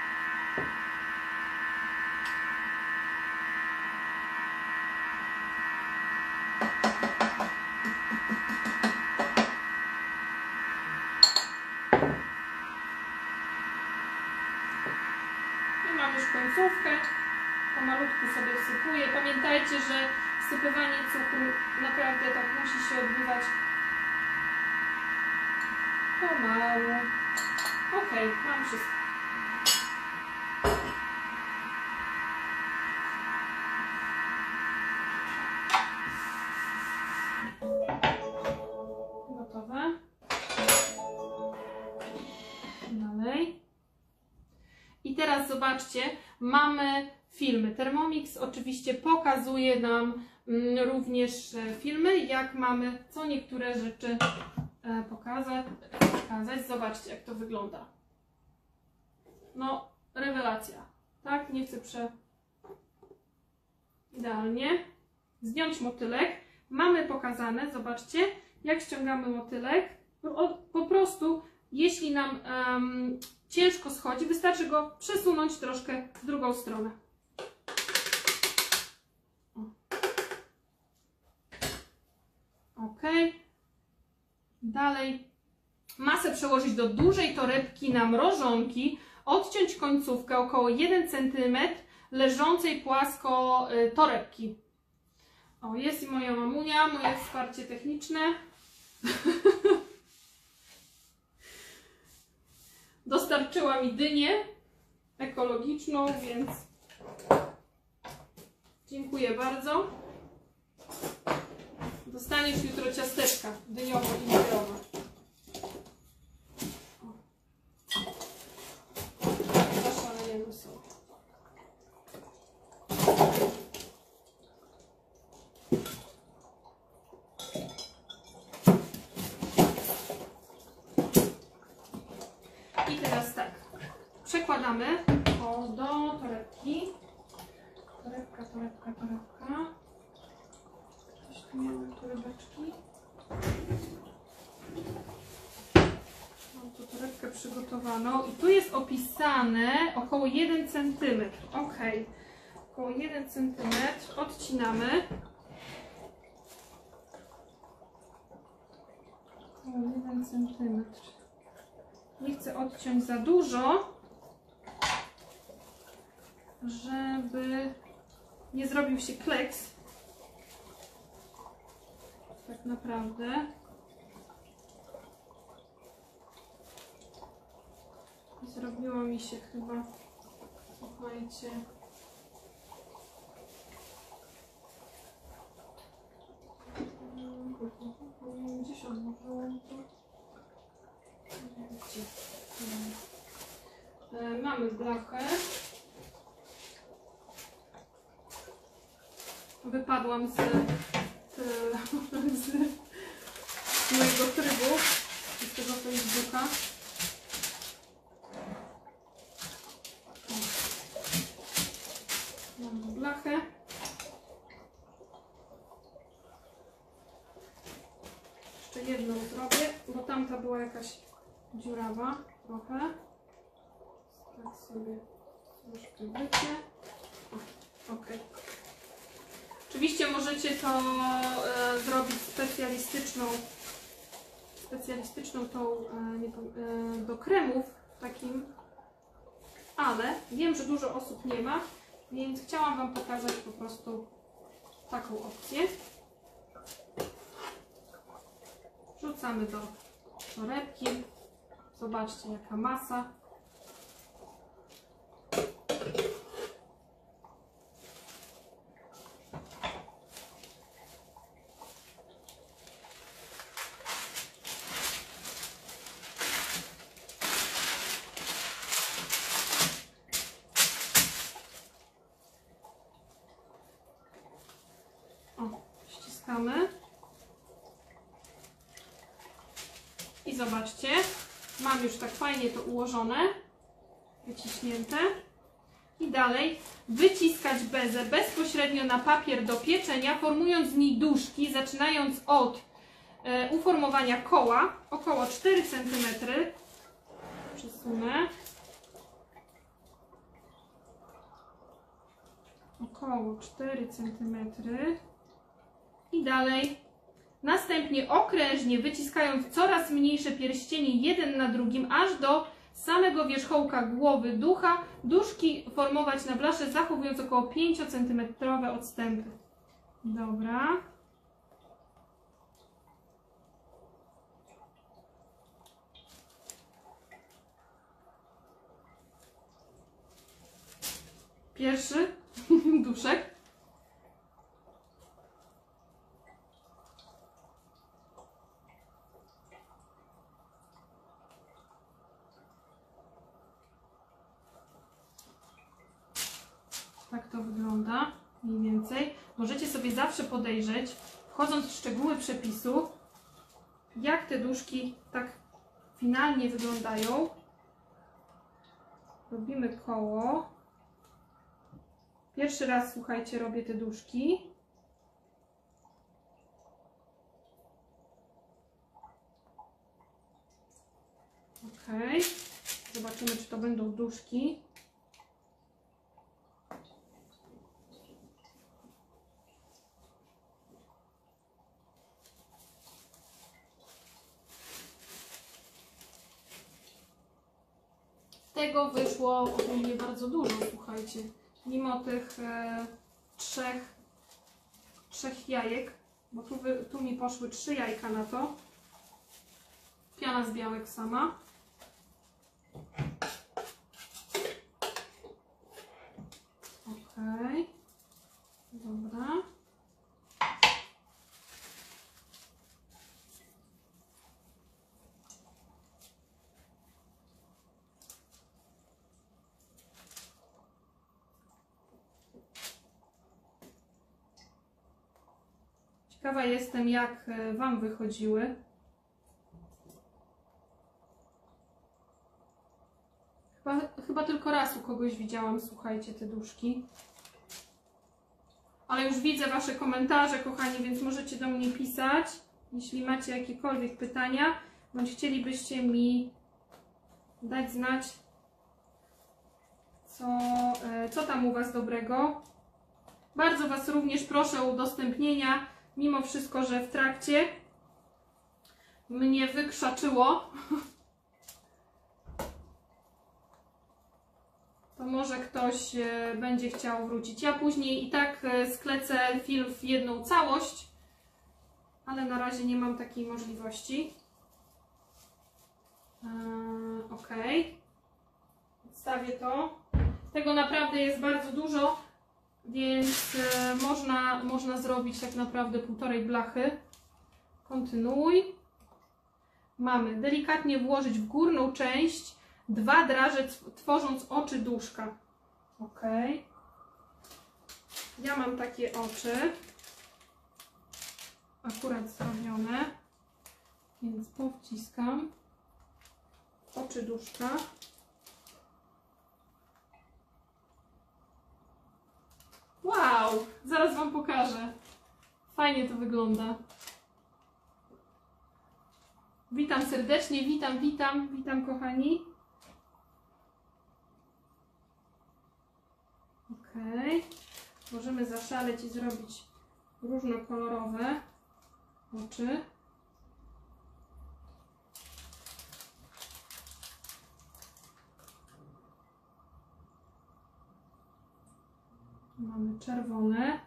[SPEAKER 1] I mam już końcówkę. Pomalutku sobie wsypuję. Pamiętajcie, że wsypywanie cukru naprawdę tak musi się odbywać pomału. Ok, mam wszystko. Gotowe. Dalej. I teraz zobaczcie, mamy filmy. Thermomix oczywiście pokazuje nam mm, również filmy, jak mamy co niektóre rzeczy e, pokazać, pokazać. Zobaczcie, jak to wygląda. No, rewelacja. Tak, nie chcę prze... Idealnie. Zdjąć motylek. Mamy pokazane, zobaczcie, jak ściągamy motylek. Po, po prostu Jeśli nam um, ciężko schodzi, wystarczy go przesunąć troszkę w drugą stronę. Ok. Dalej masę przełożyć do dużej torebki na mrożonki, odciąć końcówkę około jeden centymetr leżącej płasko y, torebki. O, jest i moja mamunia, moje wsparcie techniczne. Dostarczyła mi dynię ekologiczną, więc dziękuję bardzo. Dostaniesz jutro ciasteczka dyniowo-imbirowe. Zaszalejemy sobie. I teraz tak, przekładamy o, do torebki. Torebka, torebka, torebka. Coś tu mamy, torebeczki. Mam tu torebkę przygotowaną i tu jest opisane około jeden centymetr. Ok, około jeden centymetr odcinamy. Około jeden centymetr. Nie chcę odciąć za dużo, żeby nie zrobił się kleks. Tak naprawdę. Zrobiło mi się chyba, słuchajcie, gdzieś odłożyłam to. Mamy blachę. Wypadłam z, z, z mojego trybu, z tego Facebooka. Mamy blachę. Jeszcze jedną zrobię, bo tamta była jakaś dziurawa trochę. Tak sobie troszkę wytnę. Ok. Oczywiście możecie to e, zrobić specjalistyczną, specjalistyczną tą e, nie, e, do kremów takim, ale wiem, że dużo osób nie ma, więc chciałam Wam pokazać po prostu taką opcję. Wrzucamy do torebki. Zobaczcie, jaka masa. O, ściskamy. I zobaczcie, mam już tak fajnie to ułożone, wyciśnięte. I dalej wyciskać bezę bezpośrednio na papier do pieczenia, formując z niej duszki, zaczynając od e, uformowania koła, około cztery centymetry. Przesunę. Około cztery centymetry. I dalej. Następnie okrężnie wyciskając coraz mniejsze pierścienie jeden na drugim, aż do samego wierzchołka głowy ducha, duszki formować na blasze, zachowując około pięciocentymetrowe odstępy. Dobra. Pierwszy duszek. Tak to wygląda mniej więcej. Możecie sobie zawsze podejrzeć, wchodząc w szczegóły przepisu, jak te duszki tak finalnie wyglądają. Robimy koło. Pierwszy raz, słuchajcie, robię te duszki. Ok. Zobaczymy, czy to będą duszki. Tego wyszło ogólnie bardzo dużo, słuchajcie. Mimo tych e, trzech, trzech jajek, bo tu, wy, tu mi poszły trzy jajka na to. Piana z białek sama. Ok. Dobra. Ciekawa jestem, jak Wam wychodziły. Chyba, chyba tylko raz u kogoś widziałam, słuchajcie, te duszki. Ale już widzę Wasze komentarze, kochani, więc możecie do mnie pisać, jeśli macie jakiekolwiek pytania, bądź chcielibyście mi dać znać, co, co tam u Was dobrego. Bardzo Was również proszę o udostępnienia, mimo wszystko, że w trakcie mnie wykrzaczyło, to może ktoś będzie chciał wrócić. Ja później i tak sklecę film w jedną całość, ale na razie nie mam takiej możliwości. Eee, ok. Wstawię to. Tego naprawdę jest bardzo dużo, więc e, można, można zrobić tak naprawdę półtorej blachy. Kontynuuj. Mamy delikatnie włożyć w górną część dwa draże, tworząc oczy duszka. Ok. Ja mam takie oczy. Akurat zrobione. Więc powciskam oczy duszka. Wow! Zaraz Wam pokażę. Fajnie to wygląda. Witam serdecznie, witam, witam, witam kochani. Ok. Możemy zaszaleć i zrobić różnokolorowe oczy. Mamy czerwone.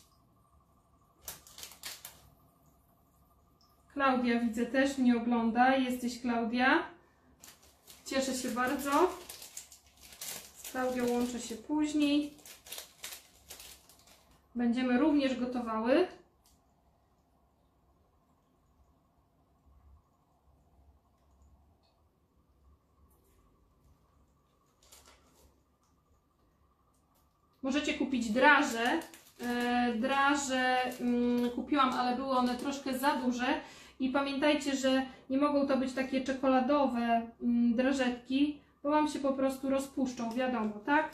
[SPEAKER 1] Klaudia, widzę, też mnie ogląda. Jesteś, Klaudia. Cieszę się bardzo. Z Klaudią łączę się później. Będziemy również gotowały. Możecie kupić draże. Draże mm, kupiłam, ale były one troszkę za duże. I pamiętajcie, że nie mogą to być takie czekoladowe mm, drażetki, bo Wam się po prostu rozpuszczą, wiadomo, tak?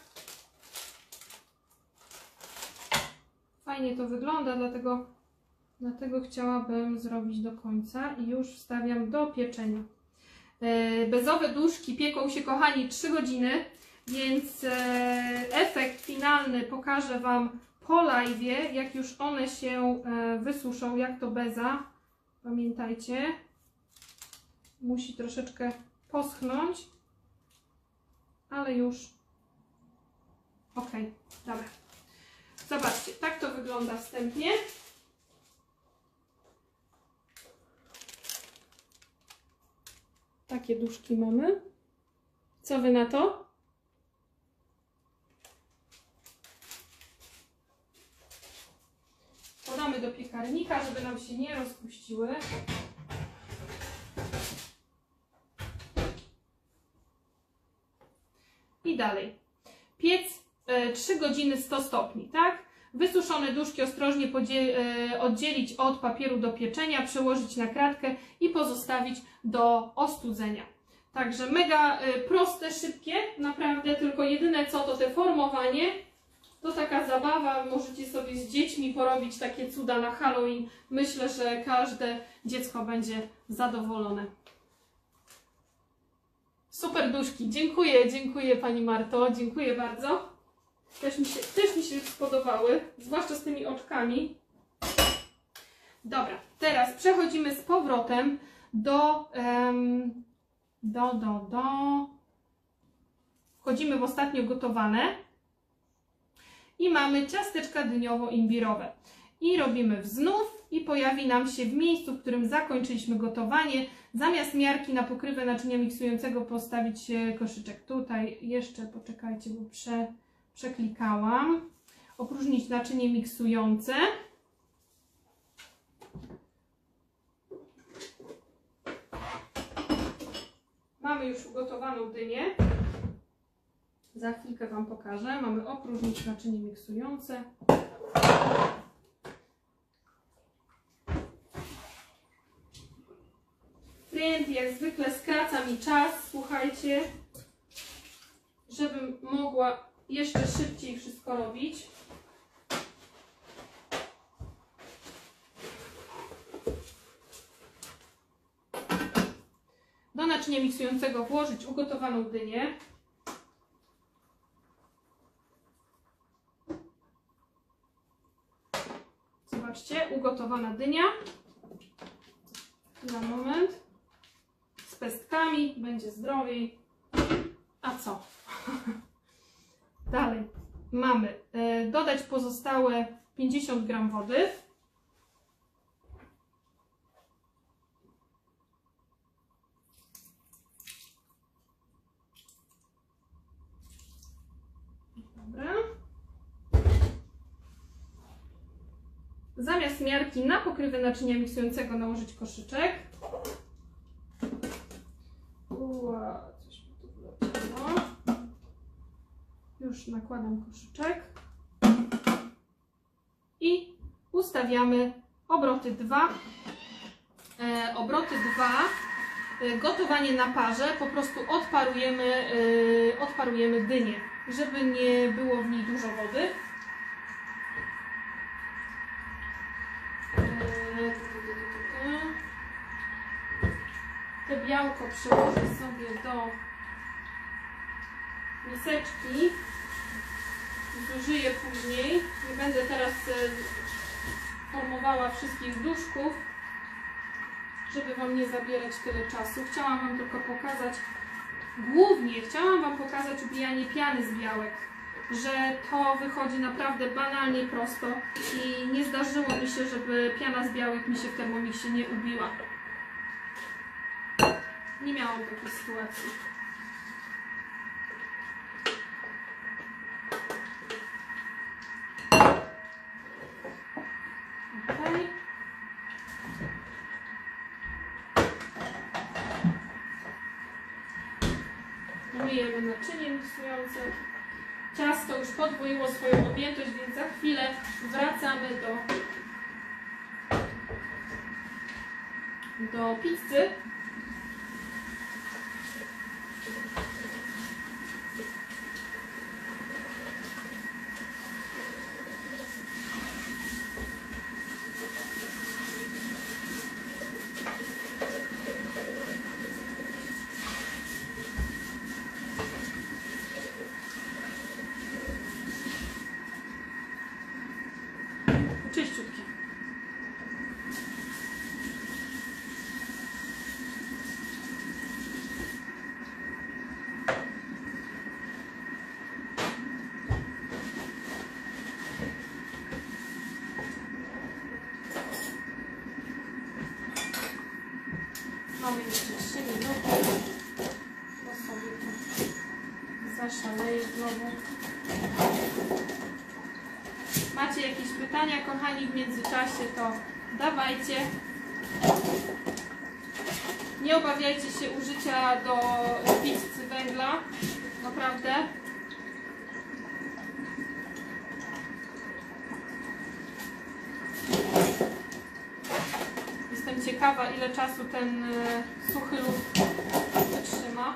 [SPEAKER 1] Fajnie to wygląda, dlatego, dlatego chciałabym zrobić do końca i już wstawiam do pieczenia. Bezowe duszki pieką się, kochani, trzy godziny. Więc efekt finalny pokażę Wam po live'ie, jak już one się wysuszą, jak to beza. Pamiętajcie, musi troszeczkę poschnąć, ale już ok, dobra. Zobaczcie, tak to wygląda wstępnie. Takie duszki mamy. Co Wy na to? Podamy do piekarnika, żeby nam się nie rozpuściły. I dalej. Piec e, trzy godziny sto stopni, tak? Wysuszone duszki ostrożnie e, oddzielić od papieru do pieczenia, przełożyć na kratkę i pozostawić do ostudzenia. Także mega e, proste, szybkie, naprawdę, tylko jedyne co to te formowanie. To taka zabawa, możecie sobie z dziećmi porobić takie cuda na Halloween. Myślę, że każde dziecko będzie zadowolone. Super duszki. Dziękuję, dziękuję Pani Marto. Dziękuję bardzo. Też mi się, też mi się spodobały, zwłaszcza z tymi oczkami. Dobra, teraz przechodzimy z powrotem do, um, do, do, do... Wchodzimy w ostatnio gotowane i mamy ciasteczka dyniowo-imbirowe. I robimy wznów i pojawi nam się w miejscu, w którym zakończyliśmy gotowanie, zamiast miarki na pokrywę naczynia miksującego postawić koszyczek. Tutaj jeszcze, poczekajcie, bo prze, przeklikałam. Opróżnić naczynie miksujące. Mamy już ugotowaną dynię. Za chwilkę Wam pokażę. Mamy opróżnić naczynie miksujące. Klient jak zwykle skraca mi czas, słuchajcie, żebym mogła jeszcze szybciej wszystko robić. Do naczynia miksującego włożyć ugotowaną dynię. Zobaczcie, ugotowana dynia. Na moment. Z pestkami, będzie zdrowiej. A co? Dalej mamy e, dodać pozostałe pięćdziesiąt gram wody. Dobra. Zamiast miarki na pokrywę naczynia miksującego nałożyć koszyczek. Ua, coś mi tu wleciało. Już nakładam koszyczek. I ustawiamy obroty dwa. E, obroty dwa. E, gotowanie na parze. Po prostu odparujemy, e, odparujemy dynię, żeby nie było w niej dużo wody. Te białko przełożę sobie do miseczki. Zużyję później. Nie będę teraz formowała wszystkich duszków, żeby Wam nie zabierać tyle czasu. Chciałam Wam tylko pokazać, głównie chciałam Wam pokazać ubijanie piany z białek, że to wychodzi naprawdę banalnie prosto i nie zdarzyło mi się, żeby piana z białek mi się w Thermomixie nie ubiła. Nie miałam takiej sytuacji. Okay. Myjemy naczynie miksujące. Ciasto już podwoiło swoją objętość, więc za chwilę wracamy do, do pizzy. Czyściutkie. Mamy jeszcze trzy minuty. To sobie to zaszaleję znowu. Macie jakieś pytania, kochani, w międzyczasie, to dawajcie. Nie obawiajcie się użycia do pizzy węgla, naprawdę. Jestem ciekawa, ile czasu ten suchy lód wytrzyma.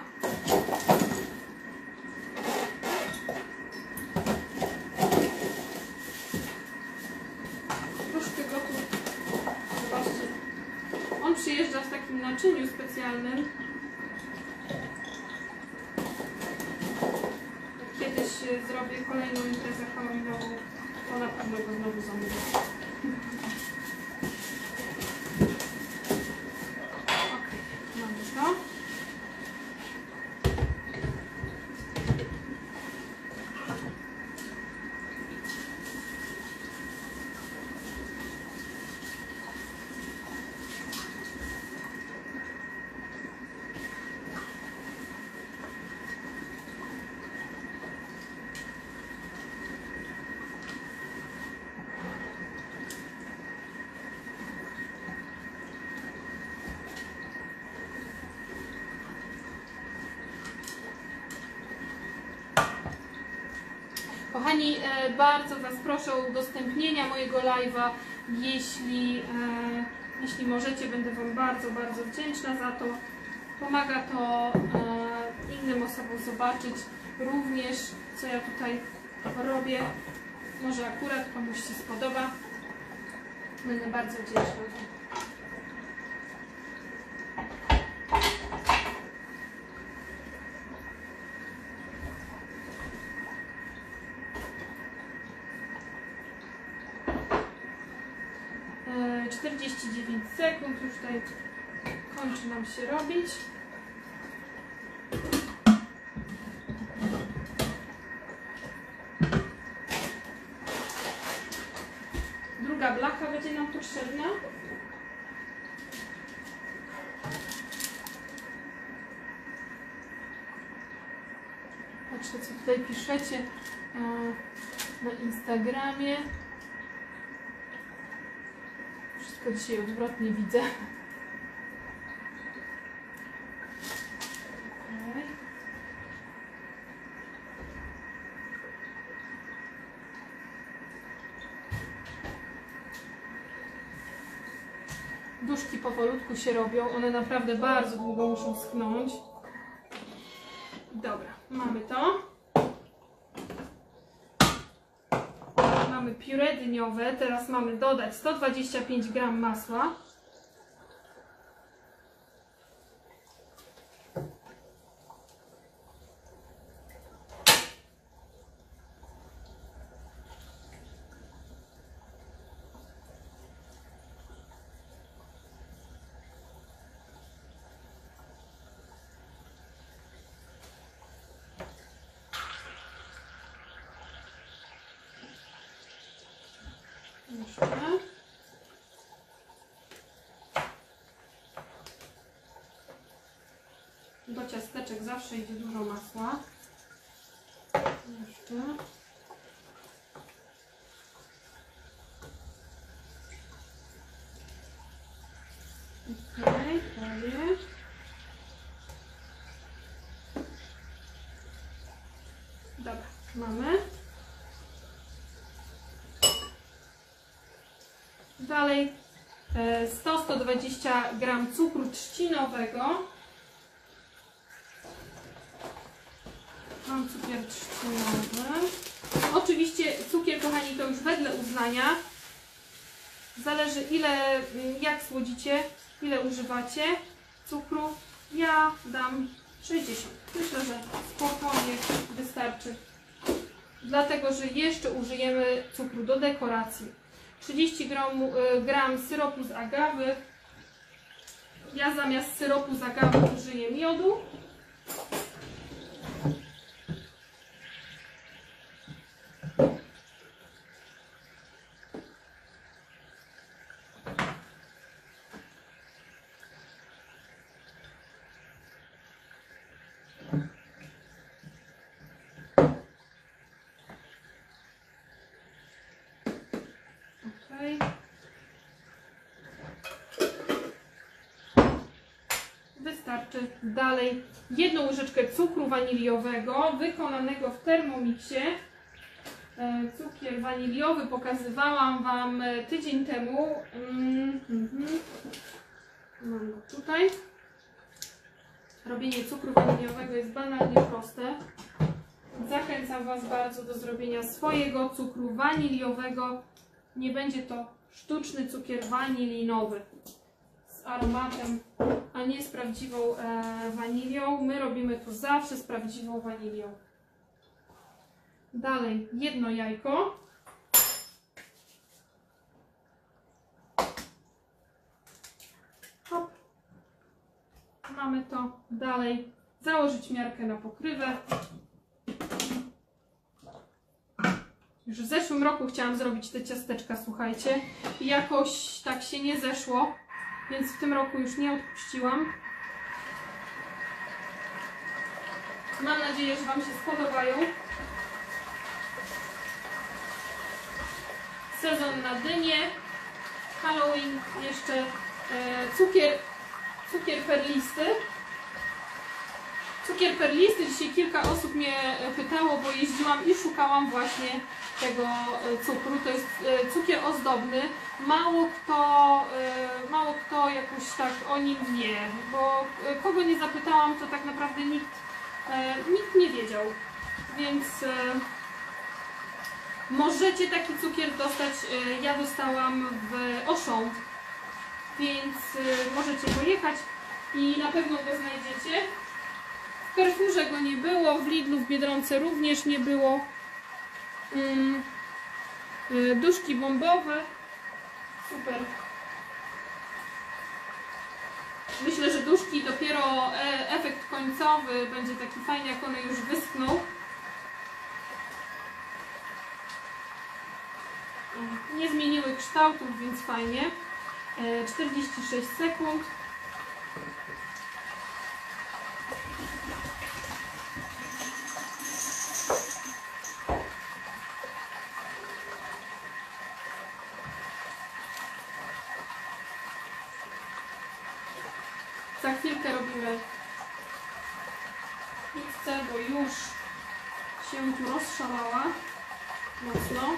[SPEAKER 1] Przyjeżdża w takim naczyniu specjalnym. zrobię kolejną imprezę halloweenową, to na pewno go znowu zamówię. Okej, mamy to. Kochani, bardzo Was proszę o udostępnienia mojego live'a, jeśli, jeśli możecie, będę Wam bardzo, bardzo wdzięczna za to. Pomaga to innym osobom zobaczyć również, co ja tutaj robię. Może akurat komuś się spodoba. Będę bardzo wdzięczna. czterdzieści dziewięć sekund, już tutaj kończy nam się robić. Druga blacha będzie nam potrzebna. Patrzcie, co tutaj piszecie na Instagramie. Wszystko dzisiaj odwrotnie widzę. Okay. Duszki powolutku się robią, one naprawdę bardzo długo muszą schną. Dobra, mamy to. Mamy pióre dyniowe, teraz mamy dodać sto dwadzieścia pięć gramów masła. Do ciasteczek zawsze idzie dużo masła. Jeszcze. Okej, prawie. Dobra, mamy. Dalej sto do stu dwudziestu gramów cukru trzcinowego. Mam cukier trzcinowy. Oczywiście cukier, kochani, to już wedle uznania. Zależy ile, jak słodzicie, ile używacie cukru. Ja dam sześćdziesiąt. Myślę, że spokojnie wystarczy. Dlatego, że jeszcze użyjemy cukru do dekoracji. trzydzieści gramów syropu z agawy. Ja zamiast syropu z agawy użyję miodu. Wystarczy. Dalej jedną łyżeczkę cukru waniliowego wykonanego w Thermomixie. Cukier waniliowy pokazywałam Wam tydzień temu. Mm-hmm. Mam go tutaj. Robienie cukru waniliowego jest banalnie proste. Zachęcam Was bardzo do zrobienia swojego cukru waniliowego. Nie będzie to sztuczny cukier wanilinowy z aromatem, a nie z prawdziwą e, wanilią. My robimy to zawsze z prawdziwą wanilią. Dalej jedno jajko. Hop. Mamy to. Dalej założyć miarkę na pokrywę. Już w zeszłym roku chciałam zrobić te ciasteczka, słuchajcie. I jakoś tak się nie zeszło, więc w tym roku już nie odpuściłam. Mam nadzieję, że Wam się spodobają. Sezon na dynię, Halloween, jeszcze e, cukier, cukier perlisty. Cukier perlisty, dzisiaj kilka osób mnie pytało, bo jeździłam i szukałam właśnie tego cukru. To jest cukier ozdobny. Mało kto, mało kto jakoś tak o nim wie, bo kogo nie zapytałam, to tak naprawdę nikt, nikt nie wiedział. Więc możecie taki cukier dostać. Ja dostałam w Auchan, więc możecie pojechać i na pewno go znajdziecie. W Carrefourze go nie było, w Lidlu, w Biedronce również nie było. Um, duszki bombowe. Super. Myślę, że duszki dopiero e, efekt końcowy będzie taki fajny, jak one już wyschną. Nie zmieniły kształtów, więc fajnie. E, czterdzieści sześć sekund. Za chwilkę robimy pizzę, bo już się tu rozszalała mocno.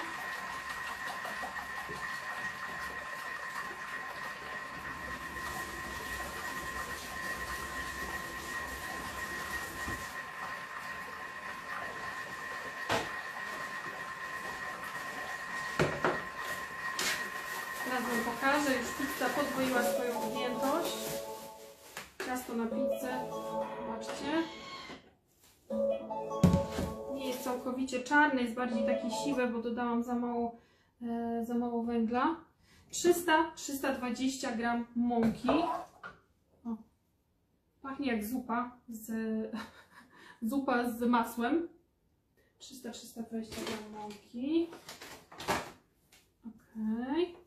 [SPEAKER 1] Teraz Wam pokażę, już pizza podwoiła swoją objętość. Ciasto na pizzę, zobaczcie. Nie jest całkowicie czarne, jest bardziej takie siwe, bo dodałam za mało, e, za mało węgla. trzysta do trzystu dwudziestu gramów mąki. O, pachnie jak zupa z, zupa z masłem. trzysta do trzystu dwudziestu gramów mąki. Ok.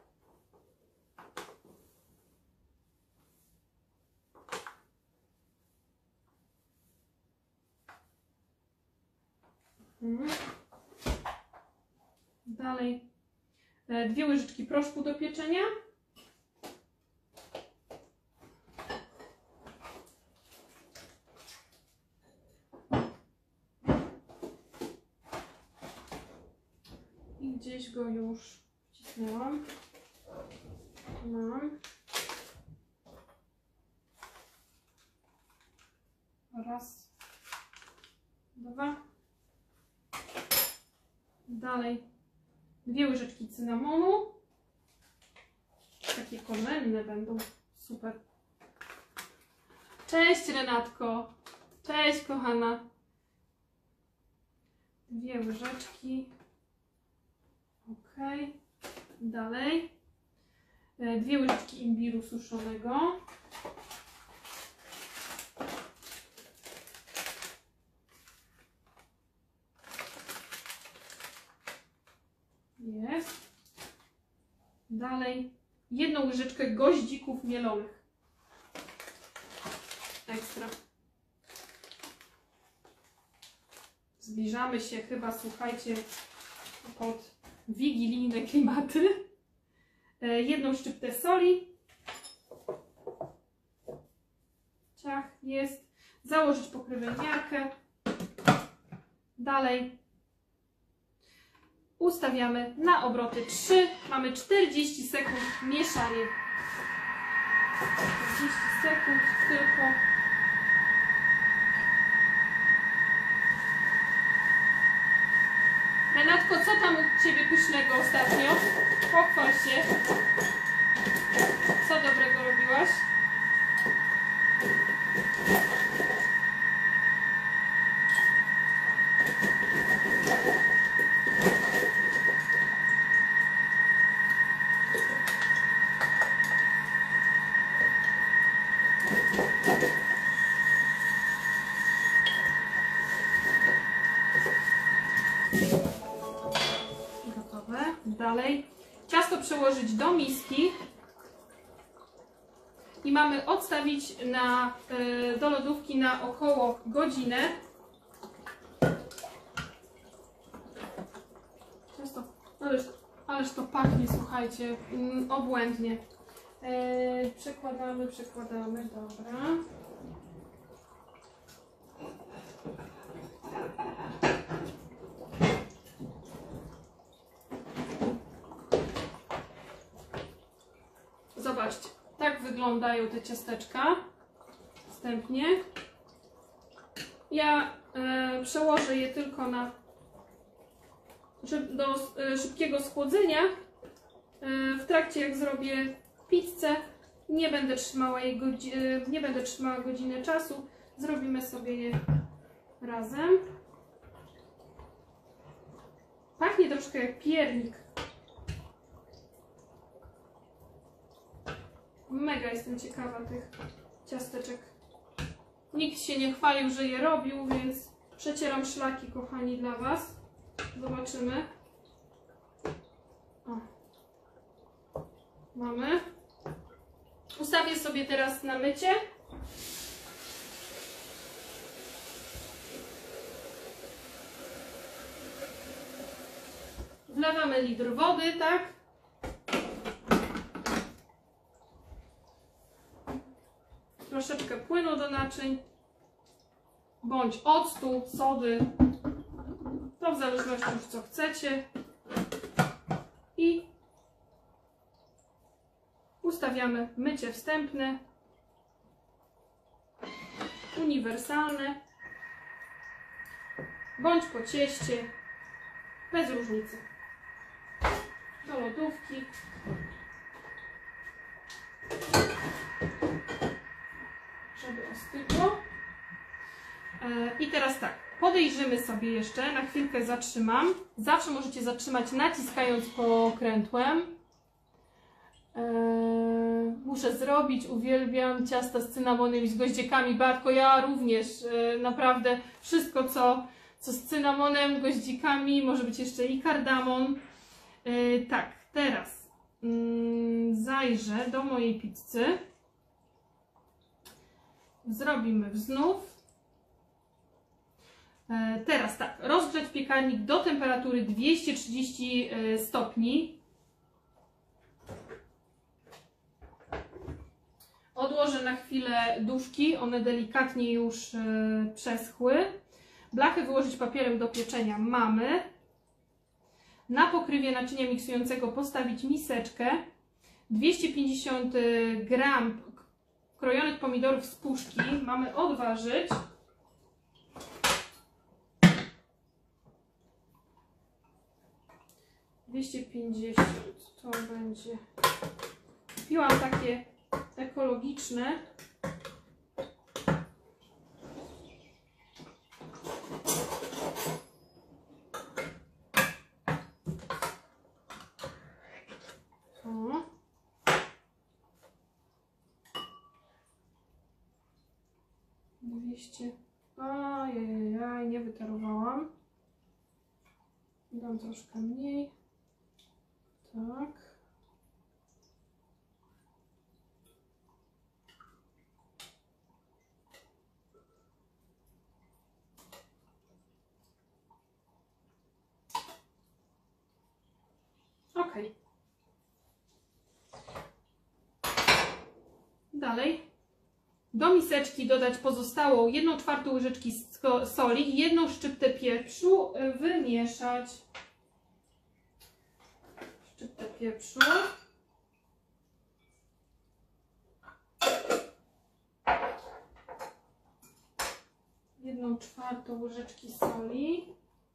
[SPEAKER 1] Dalej dwie łyżeczki proszku do pieczenia. I gdzieś go już wcisnęłam. Mam. Raz, dwa. Dalej dwie łyżeczki cynamonu. Takie kornenne będą. Super. Cześć Renatko. Cześć kochana. Dwie łyżeczki. Ok. Dalej. Dwie łyżeczki imbiru suszonego. Jest. Dalej jedną łyżeczkę goździków mielonych. Ekstra. Zbliżamy się chyba, słuchajcie, pod wigilijne klimaty. Jedną szczyptę soli. Ciach, jest. Założyć pokrywę miarkę. Dalej ustawiamy na obroty trzy. Mamy czterdzieści sekund mieszanie. czterdzieści sekund tylko. Renatko, co tam u Ciebie pysznego ostatnio? Pochwal się. Co dobrego robiłaś? Gotowe. Dalej ciasto przełożyć do miski i mamy odstawić na, y, do lodówki na około godzinę. Ciasto, ależ, ależ to pachnie, słuchajcie, mm, obłędnie. Y, przekładamy, przekładamy, dobra. Zobaczcie, tak wyglądają te ciasteczka wstępnie. Ja e, przełożę je tylko na do e, szybkiego schłodzenia. E, w trakcie jak zrobię pizzę, nie będę trzymała jej godzi e, nie będę trzymała godziny czasu. Zrobimy sobie je razem. Pachnie troszkę jak piernik. Mega jestem ciekawa tych ciasteczek. Nikt się nie chwalił, że je robił, więc przecieram szlaki, kochani, dla Was. Zobaczymy. O. Mamy. Ustawię sobie teraz na mycie. Wlewamy litr wody, tak? Troszeczkę płynu do naczyń, bądź octu, sody, to w zależności już co chcecie. I ustawiamy mycie wstępne, uniwersalne, bądź po cieście, bez różnicy. Do lodówki. Żeby ostygło. I teraz tak, podejrzymy sobie jeszcze, na chwilkę zatrzymam. Zawsze możecie zatrzymać naciskając pokrętłem. Muszę zrobić, uwielbiam ciasta z cynamonem i z goździkami. Bartko, ja również, naprawdę wszystko co, co z cynamonem, goździkami, może być jeszcze i kardamon. Tak, teraz zajrzę do mojej pizzy. Zrobimy wznów. E, teraz tak, rozgrzać piekarnik do temperatury dwieście trzydzieści stopni. Odłożę na chwilę duszki, one delikatnie już e, przeschły. Blachę wyłożyć papierem do pieczenia mamy. Na pokrywie naczynia miksującego postawić miseczkę. dwieście pięćdziesiąt gram krojonych pomidorów z puszki mamy odważyć. dwieście pięćdziesiąt to będzie. Kupiłam takie ekologiczne. dwieście. Ajajaj, nie wytarowałam. Dam troszkę mniej. Tak. Ok. Dalej. Do miseczki dodać pozostałą jedną czwartą łyżeczki soli i jedną szczyptę pieprzu, wymieszać. Szczyptę pieprzu. Jedną czwartą łyżeczki soli.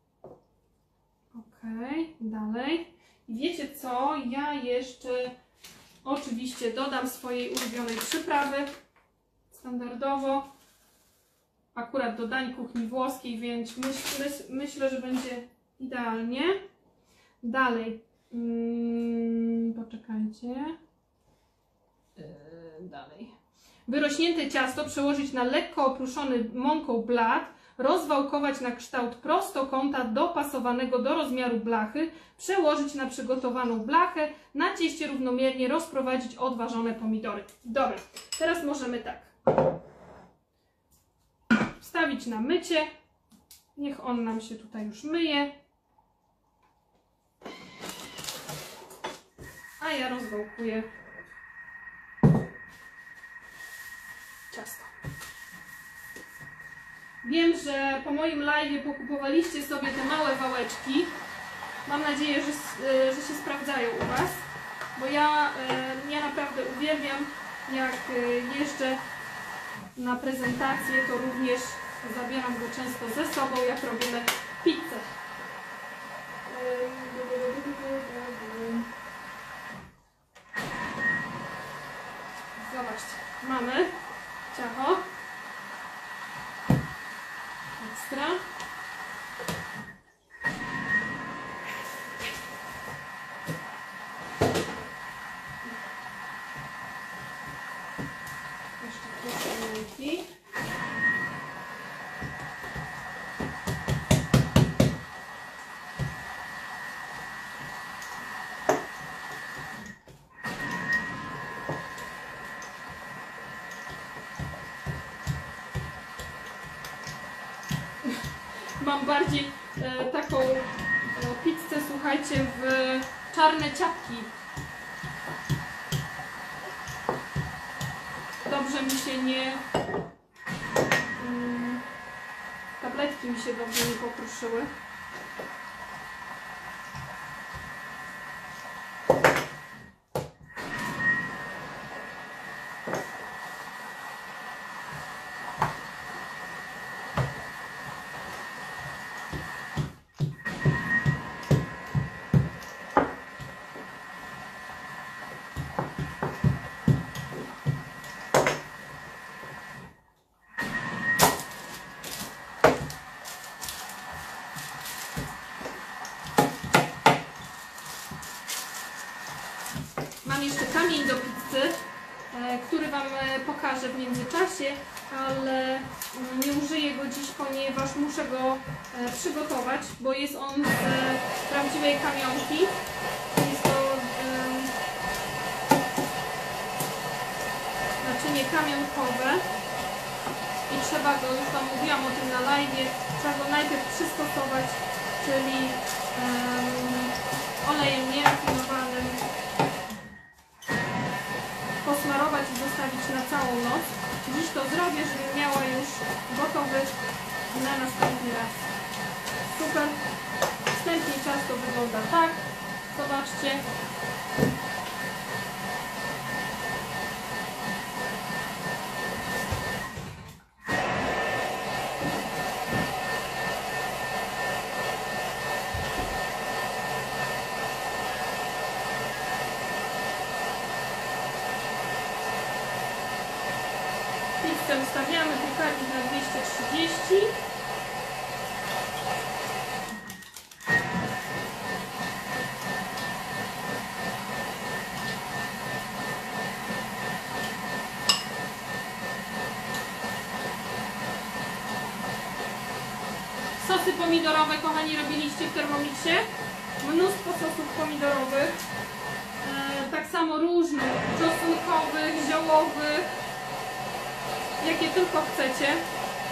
[SPEAKER 1] Ok, dalej. I wiecie co? Ja jeszcze oczywiście dodam swojej ulubionej przyprawy. Standardowo, akurat do dań kuchni włoskiej, więc myśl, myśl, myślę, że będzie idealnie. Dalej, hmm, poczekajcie. Yy, dalej. Wyrośnięte ciasto przełożyć na lekko oprószony mąką blat, rozwałkować na kształt prostokąta dopasowanego do rozmiaru blachy, przełożyć na przygotowaną blachę, na cieście równomiernie rozprowadzić odważone pomidory. Dobra, teraz możemy tak wstawić na mycie. Niech on nam się tutaj już myje. A ja rozwałkuję ciasto. Wiem, że po moim live'ie pokupowaliście sobie te małe wałeczki. Mam nadzieję, że, że się sprawdzają u Was, bo ja, ja naprawdę uwielbiam, jak jeżdżę na prezentację, to również zabieram go często ze sobą, jak robimy pizzę. Zobaczcie, mamy ciacho. Ekstra. Jeszcze troszkę mąki. Mam bardziej e, taką e, pizzę, słuchajcie, w czarne ciapki. Dobrze mi się nie... Mm, tabletki mi się dobrze nie pokruszyły. Mam jeszcze kamień do pizzy, który Wam pokażę w międzyczasie, ale nie użyję go dziś, ponieważ muszę go przygotować, bo jest on z prawdziwej kamionki. Jest to naczynie kamionkowe i trzeba go, już Wam mówiłam o tym na live'ie, trzeba go najpierw przystosować, czyli olejem nierafinowanym, posmarować i zostawić na całą noc. Dziś to zrobię, żebym miała już gotowy na następny raz. Super. Wstępnie ciasto wygląda tak. Zobaczcie. Pizzę ustawiamy piekarnik na dwieście trzydzieści. Sosy pomidorowe, kochani, robiliście w Thermomixie. Mnóstwo sosów pomidorowych. E, tak samo różnych, czosnkowych, ziołowych, jakie tylko chcecie. E,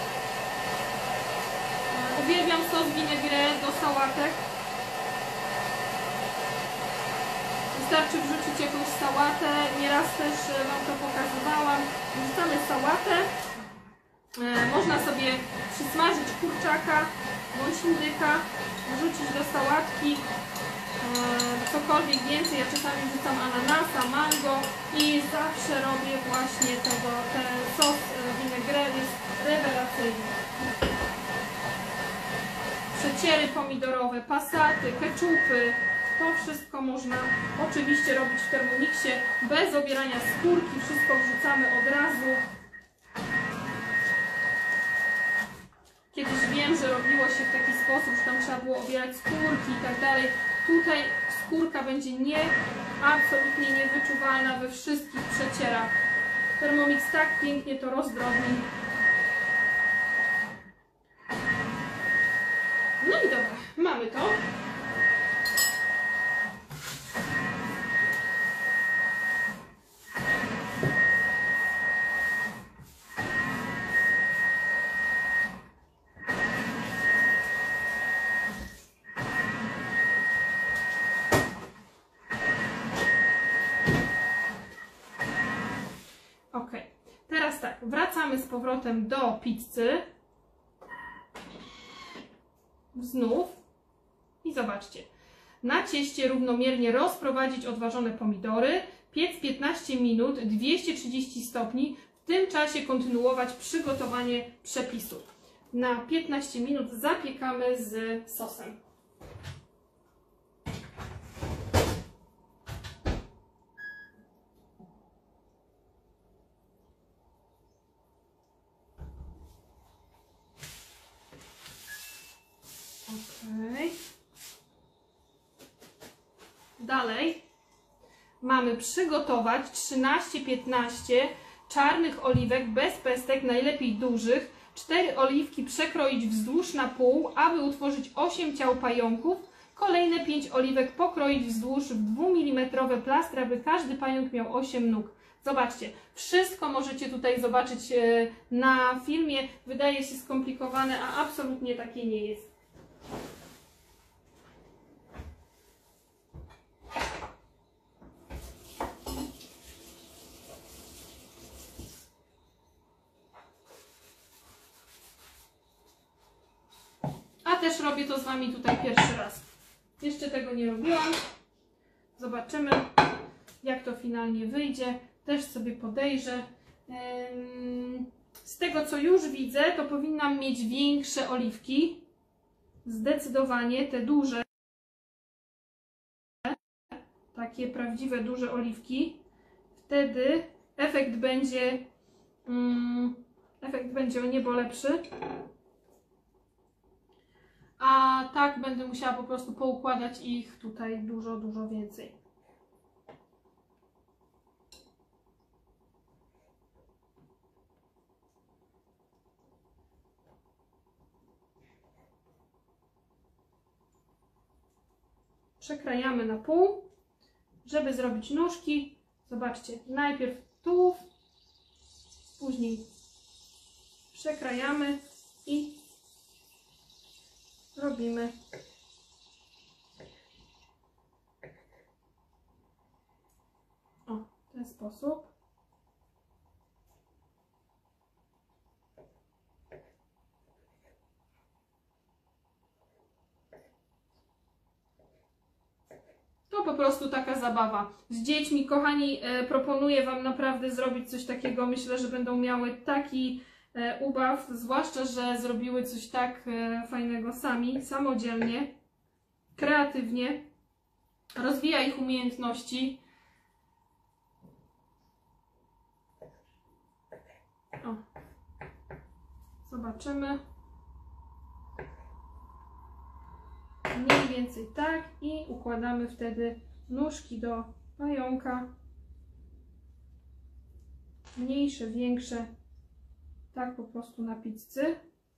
[SPEAKER 1] uwielbiam sos vinaigrette do sałatek. Wystarczy wrzucić jakąś sałatę. Nieraz też Wam to pokazywałam. Wrzucamy sałatę. E, można sobie przysmażyć kurczaka bądź indyka, wrzucić do sałatki e, cokolwiek więcej. Ja czasami wrzucam ananasa, mango i zawsze robię właśnie tego, ten sos vinaigrette jest rewelacyjny. Przeciery pomidorowe, pasaty, keczupy, to wszystko można oczywiście robić w Thermomixie bez obierania skórki, wszystko wrzucamy od razu. Kiedyś wiem, że robiło się w taki sposób, że tam trzeba było obierać skórki i tak dalej. Tutaj skórka będzie nie, absolutnie niewyczuwalna we wszystkich przecierach. Thermomix tak pięknie to rozdrobni. No i dobra, mamy to. Ok, teraz tak, wracamy z powrotem do pizzy. Znów. I zobaczcie. Na cieście równomiernie rozprowadzić odważone pomidory. Piec piętnaście minut, dwieście trzydzieści stopni. W tym czasie kontynuować przygotowanie przepisu. Na piętnaście minut zapiekamy z sosem. Okay. Dalej mamy przygotować trzynaście piętnaście czarnych oliwek bez pestek, najlepiej dużych. cztery oliwki przekroić wzdłuż na pół, aby utworzyć osiem ciał pająków. Kolejne pięć oliwek pokroić wzdłuż w dwumilimetrowe plastry, aby każdy pająk miał osiem nóg. Zobaczcie, wszystko możecie tutaj zobaczyć na filmie. Wydaje się skomplikowane, a absolutnie takie nie jest. A też robię to z Wami tutaj pierwszy raz. Jeszcze tego nie robiłam. Zobaczymy, jak to finalnie wyjdzie. Też sobie podejrzę. Z tego, co już widzę, to powinnam mieć większe oliwki. Zdecydowanie te duże, takie prawdziwe duże oliwki. Wtedy efekt będzie, um, efekt będzie o niebo lepszy. A tak będę musiała po prostu poukładać ich tutaj dużo, dużo więcej. Przekrajamy na pół, żeby zrobić nóżki. Zobaczcie, najpierw tułów, później przekrajamy i robimy o, w ten sposób. To po prostu taka zabawa z dziećmi. Kochani, e, proponuję Wam naprawdę zrobić coś takiego. Myślę, że będą miały taki e, ubaw, zwłaszcza, że zrobiły coś tak e, fajnego sami, samodzielnie, kreatywnie. Rozwija ich umiejętności. O. Zobaczymy. Mniej więcej tak i układamy wtedy nóżki do pająka. Mniejsze, większe. Tak po prostu na pizzy.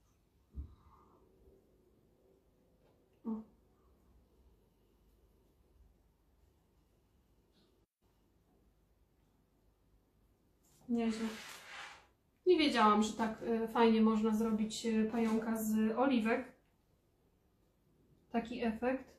[SPEAKER 1] O. Nieźle. Nie wiedziałam, że tak fajnie można zrobić pająka z oliwek. Taki efekt.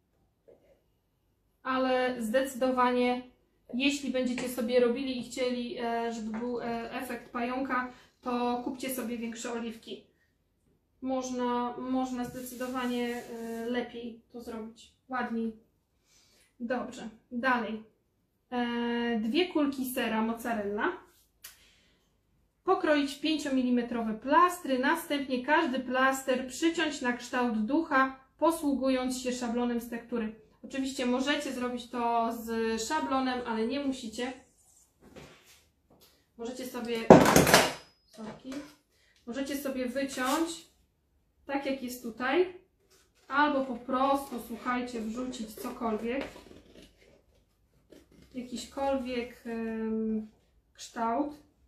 [SPEAKER 1] Ale zdecydowanie, jeśli będziecie sobie robili i chcieli, żeby był efekt pająka, to kupcie sobie większe oliwki. Można, można zdecydowanie lepiej to zrobić. Ładniej. Dobrze. Dalej. Dwie kulki sera mozzarella. Pokroić w pięciomilimetrowe plastry. Następnie każdy plaster przyciąć na kształt ducha, posługując się szablonem z tektury. Oczywiście możecie zrobić to z szablonem, ale nie musicie. Możecie sobie, sorki, możecie sobie wyciąć tak jak jest tutaj, albo po prostu, słuchajcie, wrzucić cokolwiek, jakiśkolwiek ym, kształt.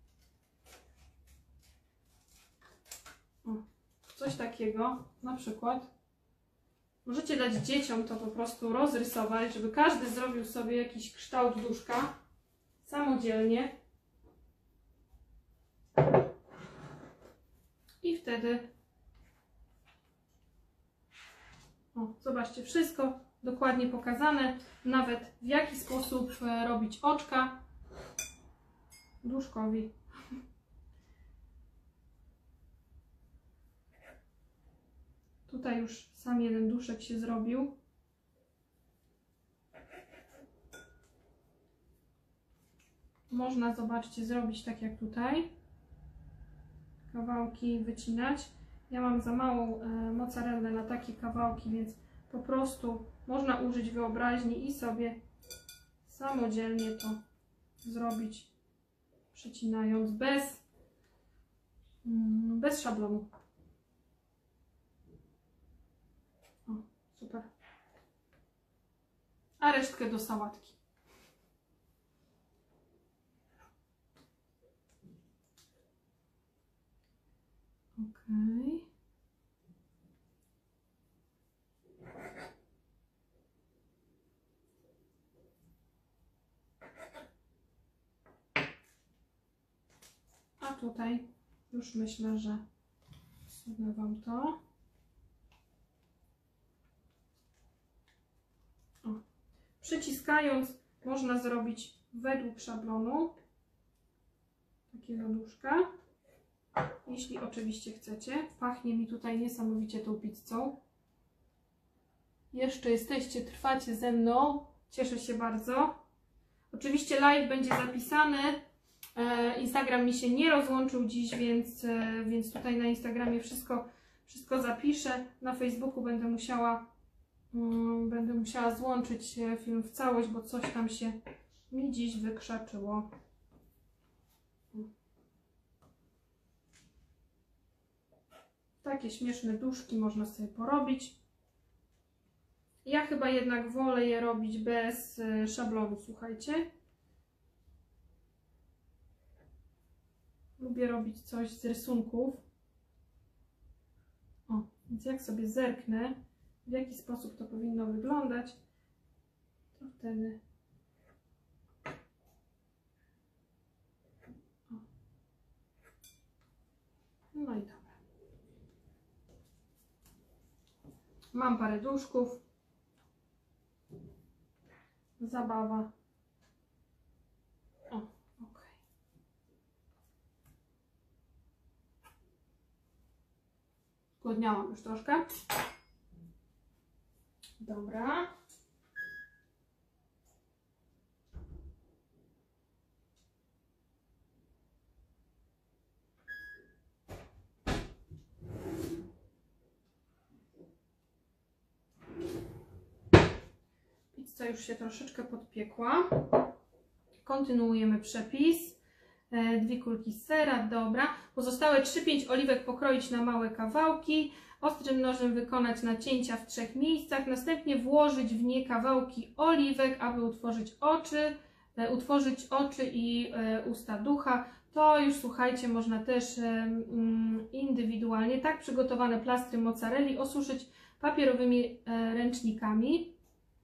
[SPEAKER 1] coś takiego, na przykład. Możecie dać dzieciom to po prostu rozrysować, żeby każdy zrobił sobie jakiś kształt duszka samodzielnie. I wtedy, o, zobaczcie, wszystko dokładnie pokazane, nawet w jaki sposób robić oczka duszkowi. Tutaj już sam jeden duszek się zrobił. Można, zobaczcie, zrobić tak jak tutaj. Kawałki wycinać. Ja mam za małą e, mozzarellę na takie kawałki, więc po prostu można użyć wyobraźni i sobie samodzielnie to zrobić, przecinając bez, mm, bez szablonu. O, super. A resztkę do sałatki. Okej. A tutaj już myślę, że wsunę Wam to. O. Przyciskając można zrobić według szablonu takiego duszka. Jeśli oczywiście chcecie. Pachnie mi tutaj niesamowicie tą pizzą. Jeszcze jesteście, trwacie ze mną. Cieszę się bardzo. Oczywiście live będzie zapisany. Instagram mi się nie rozłączył dziś, więc, więc tutaj na Instagramie wszystko, wszystko zapiszę. Na Facebooku będę musiała, um, będę musiała złączyć film w całość, bo coś tam się mi dziś wykrzaczyło. Takie śmieszne duszki można sobie porobić. Ja chyba jednak wolę je robić bez szablonu, słuchajcie. Lubię robić coś z rysunków. O, więc jak sobie zerknę, w jaki sposób to powinno wyglądać, to wtedy... O. No i dobra. Mam parę duszków. Zabawa. O, ok. Zgłodniałam już troszkę. Dobra. Pizza już się troszeczkę podpiekła. Kontynuujemy przepis. Dwie kulki sera, dobra. Pozostałe trzy pięć oliwek pokroić na małe kawałki. Ostrym nożem wykonać nacięcia w trzech miejscach. Następnie włożyć w nie kawałki oliwek, aby utworzyć oczy, utworzyć oczy i usta ducha. To już, słuchajcie, można też indywidualnie tak przygotowane plastry mozzarelli osuszyć papierowymi ręcznikami.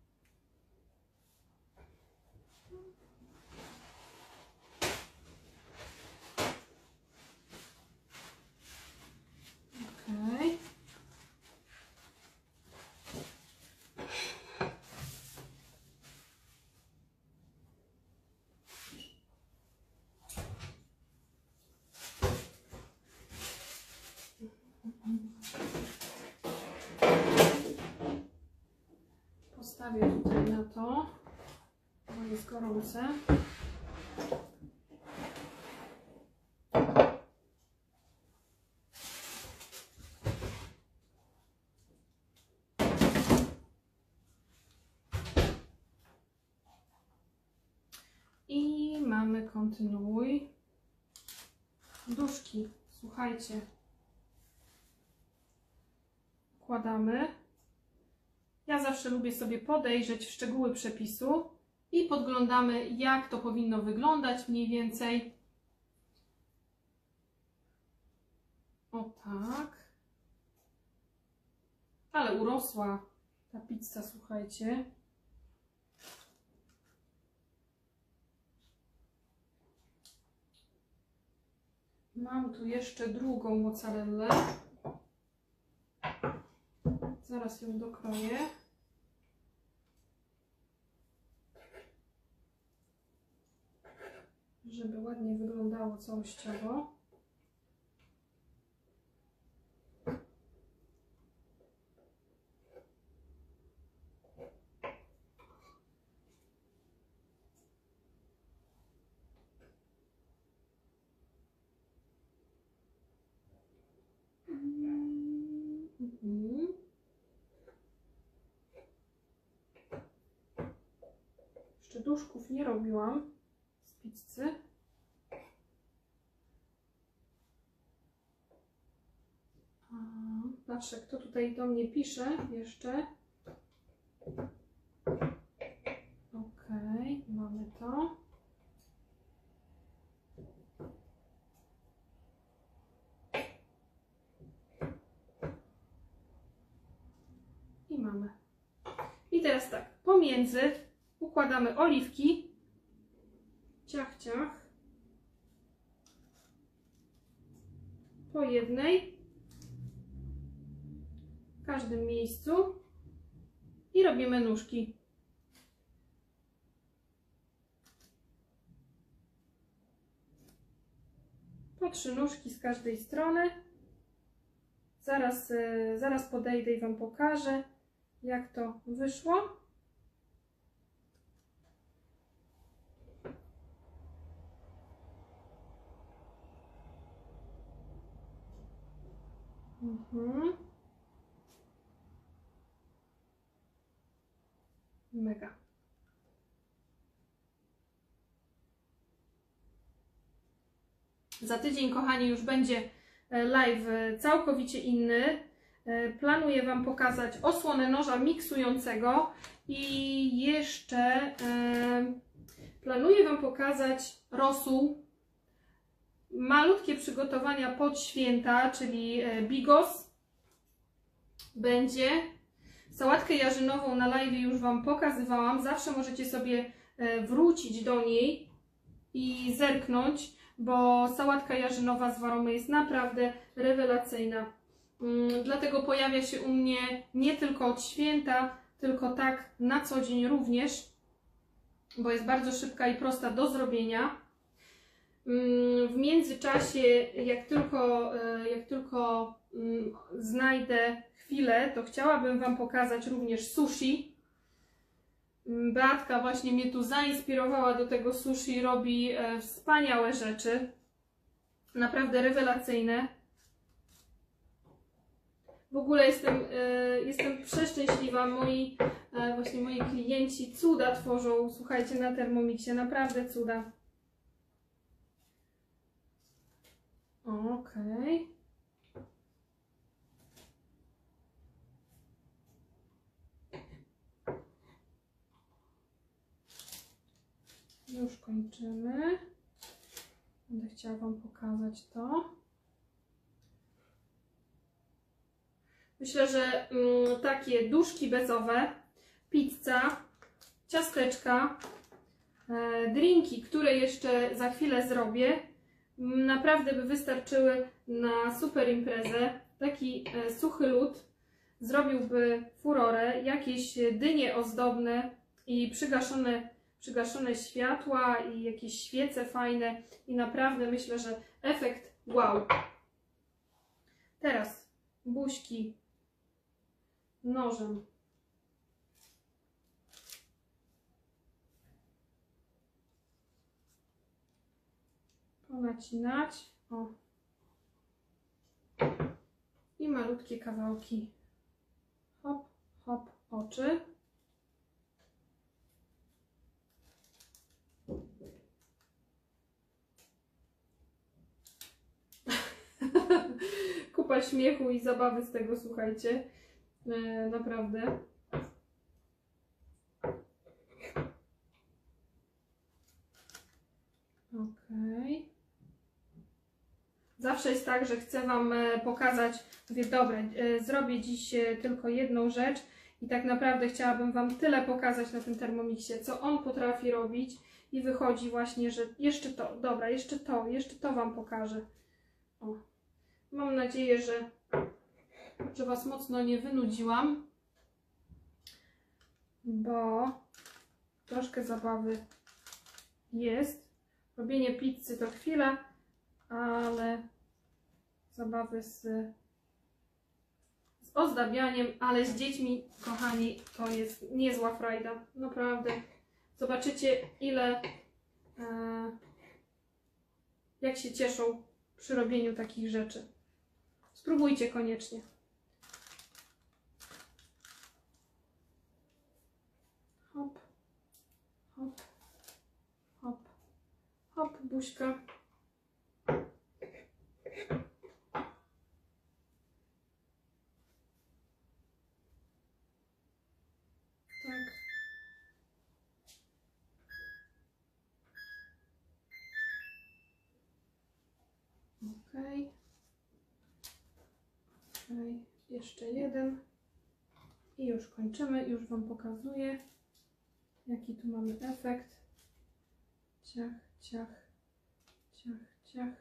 [SPEAKER 1] Okay. Postawię tutaj na to, bo jest gorące. I mamy kontynuuj. Duszki, słuchajcie, wkładamy. Ja zawsze lubię sobie podejrzeć w szczegóły przepisu i podglądamy, jak to powinno wyglądać mniej więcej. O tak. Ale urosła ta pizza, słuchajcie. Mam tu jeszcze drugą mozzarellę. Zaraz ją dokroję. Żeby ładnie wyglądało całościowo. Mhm. Jeszcze duszków nie robiłam z pizzy. Patrzę, kto tutaj do mnie pisze jeszcze. Ok, mamy to. I mamy. I teraz tak, pomiędzy układamy oliwki. Ciach, ciach. Po jednej. W każdym miejscu. I robimy nóżki. Po trzy nóżki z każdej strony. Zaraz, zaraz podejdę i Wam pokażę, jak to wyszło. Mhm. Mega. Za tydzień, kochani, już będzie live całkowicie inny. Planuję Wam pokazać osłonę noża miksującego i jeszcze e, planuję Wam pokazać rosół. Malutkie przygotowania pod święta, czyli bigos będzie. Sałatkę jarzynową na live już Wam pokazywałam. Zawsze możecie sobie wrócić do niej i zerknąć, bo sałatka jarzynowa z Waromy jest naprawdę rewelacyjna. Dlatego pojawia się u mnie nie tylko od święta, tylko tak na co dzień również, bo jest bardzo szybka i prosta do zrobienia. W międzyczasie, jak tylko, jak tylko znajdę chwilę, to chciałabym Wam pokazać również sushi. Beatka właśnie mnie tu zainspirowała do tego sushi, robi wspaniałe rzeczy, naprawdę rewelacyjne. W ogóle jestem, jestem przeszczęśliwa, moi, właśnie moi klienci cuda tworzą, słuchajcie, na Thermomixie, naprawdę cuda. Okej. Już kończymy. Będę chciała Wam pokazać to. Myślę, że mm, takie duszki bezowe, pizza, ciasteczka, e, drinki, które jeszcze za chwilę zrobię, naprawdę by wystarczyły na super imprezę. Taki e, suchy lód zrobiłby furorę, jakieś dynie ozdobne i przygaszone, przygaszone światła i jakieś świece fajne i naprawdę myślę, że efekt wow. Teraz buźki nożem. Ponacinać. O. I malutkie kawałki. Hop, hop, oczy. Kupa śmiechu i zabawy z tego, słuchajcie. E, naprawdę. Okej. Zawsze jest tak, że chcę Wam pokazać, mówię, dobra, zrobię dziś tylko jedną rzecz i tak naprawdę chciałabym Wam tyle pokazać na tym Thermomixie, co on potrafi robić i wychodzi właśnie, że jeszcze to, dobra, jeszcze to, jeszcze to Wam pokażę. O. Mam nadzieję, że, że Was mocno nie wynudziłam, bo troszkę zabawy jest. Robienie pizzy to chwila, ale zabawy z, z ozdabianiem, ale z dziećmi, kochani, to jest niezła frajda. Naprawdę. Zobaczycie, ile, e, jak się cieszą przy robieniu takich rzeczy. Spróbujcie koniecznie. Hop, hop, hop, hop, buźka. Tak. Okej. Okej. Jeszcze jeden. I już kończymy. Już Wam pokazuję, jaki tu mamy efekt. Ciach, ciach, ciach, ciach.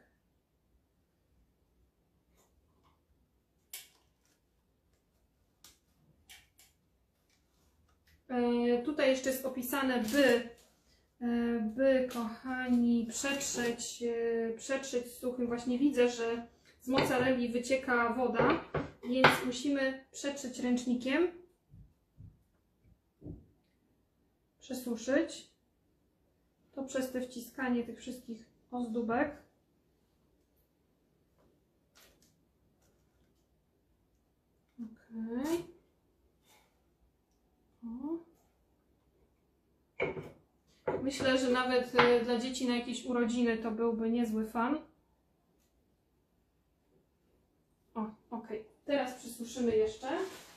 [SPEAKER 1] E, tutaj jeszcze jest opisane, by, e, by kochani, przetrzeć, e, przetrzeć suchym. Właśnie widzę, że z mozzarelli wycieka woda, więc musimy przetrzeć ręcznikiem, przesuszyć. To przez te wciskanie tych wszystkich ozdóbek. Okej. Myślę, że nawet dla dzieci na jakieś urodziny to byłby niezły fan. O, ok. Teraz przysuszymy jeszcze.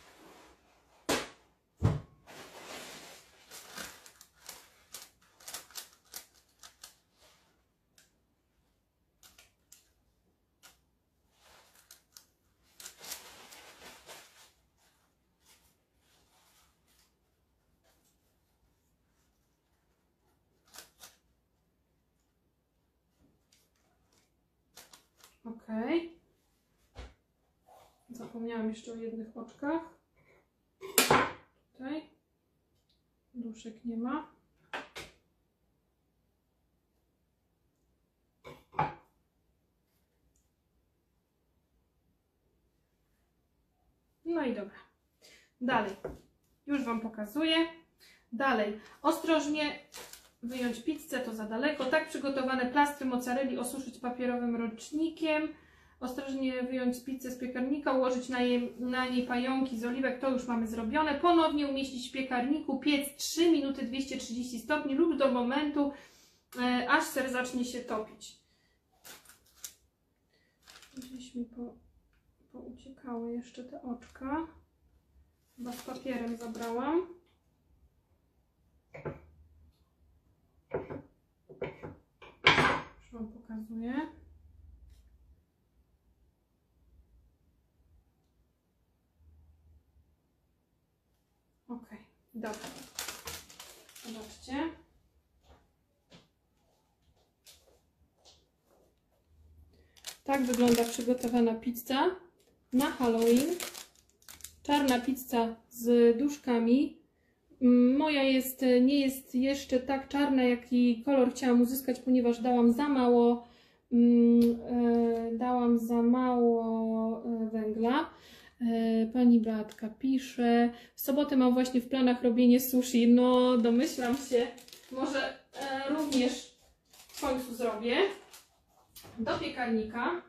[SPEAKER 1] Ok. Zapomniałam jeszcze o jednych oczkach. Tutaj. Duszek nie ma. No i dobra. Dalej. Już Wam pokazuję. Dalej. Ostrożnie wyjąć pizzę, to za daleko. Tak przygotowane plastry mozzarelli osuszyć papierowym ręcznikiem. Ostrożnie wyjąć pizzę z piekarnika, ułożyć na, jej, na niej pająki z oliwek, to już mamy zrobione. Ponownie umieścić w piekarniku, piec trzy minuty dwieście trzydzieści stopni lub do momentu, e, aż ser zacznie się topić. Gdzieś mi po, pouciekały jeszcze te oczka. Chyba z papierem zabrałam. Już Wam pokazuję. Ok, dobra. Zobaczcie. Tak wygląda przygotowana pizza na Halloween. Czarna pizza z duszkami. Moja jest, nie jest jeszcze tak czarna, jaki kolor chciałam uzyskać, ponieważ dałam za mało, yy, dałam za mało węgla. Pani Beatka pisze, w sobotę mam właśnie w planach robienie sushi. No, domyślam się, może e, również w końcu zrobię. Do piekarnika.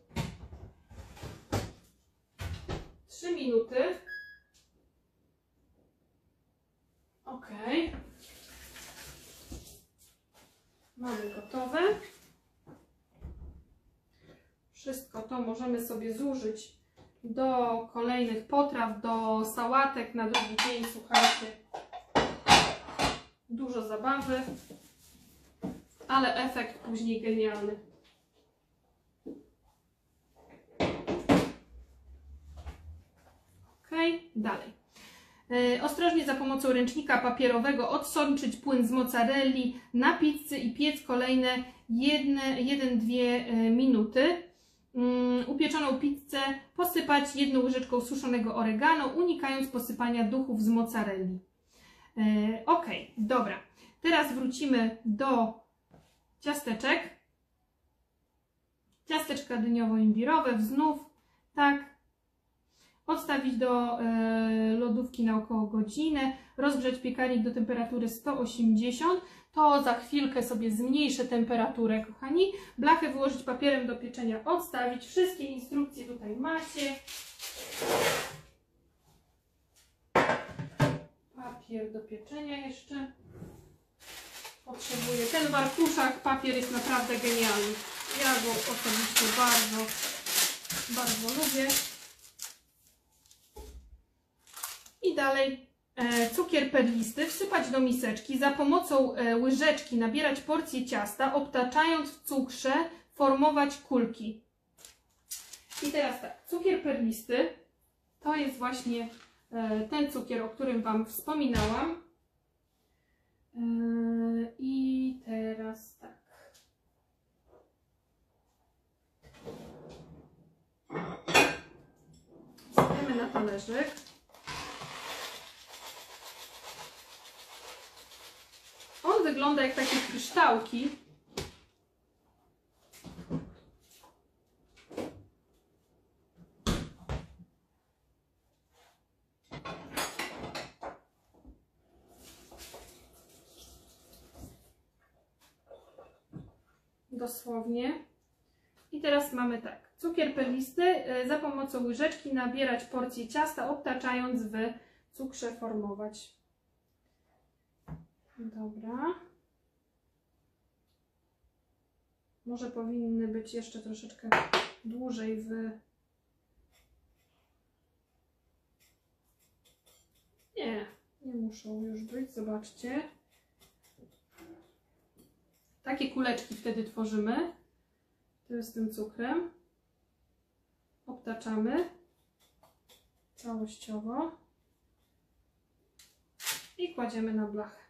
[SPEAKER 1] trzy minuty. Ok. Mamy gotowe. Wszystko to możemy sobie zużyć do kolejnych potraw, do sałatek na drugi dzień. Słuchajcie, dużo zabawy, ale efekt później genialny. dalej. E, ostrożnie za pomocą ręcznika papierowego odsączyć płyn z mozzarelli na pizzy i piec kolejne jeden do dwóch minuty. Um, upieczoną pizzę posypać jedną łyżeczką suszonego oregano, unikając posypania duchów z mozzarelli. E, ok, dobra. Teraz wrócimy do ciasteczek. Ciasteczka dyniowo-imbirowe znów, tak. Odstawić do e, lodówki na około godzinę, rozgrzać piekarnik do temperatury sto osiemdziesiąt. To za chwilkę sobie zmniejszę temperaturę, kochani. Blachę wyłożyć papierem do pieczenia, odstawić. Wszystkie instrukcje tutaj macie. Papier do pieczenia jeszcze potrzebuję. Ten w arkuszach papier jest naprawdę genialny. Ja go osobiście bardzo, bardzo lubię. I dalej e, cukier perlisty wsypać do miseczki. Za pomocą e, łyżeczki nabierać porcję ciasta, obtaczając w cukrze, formować kulki. I teraz tak, cukier perlisty to jest właśnie e, ten cukier, o którym Wam wspominałam. E, I teraz tak. Stawiamy na talerzyk. On wygląda jak takie kryształki. Dosłownie. I teraz mamy tak. Cukier perlisty za pomocą łyżeczki nabierać porcję ciasta, obtaczając w cukrze, formować. Dobra. Może powinny być jeszcze troszeczkę dłużej w... Nie, nie muszą już być, zobaczcie. Takie kuleczki wtedy tworzymy. To jest z tym cukrem. Obtaczamy całościowo i kładziemy na blachę.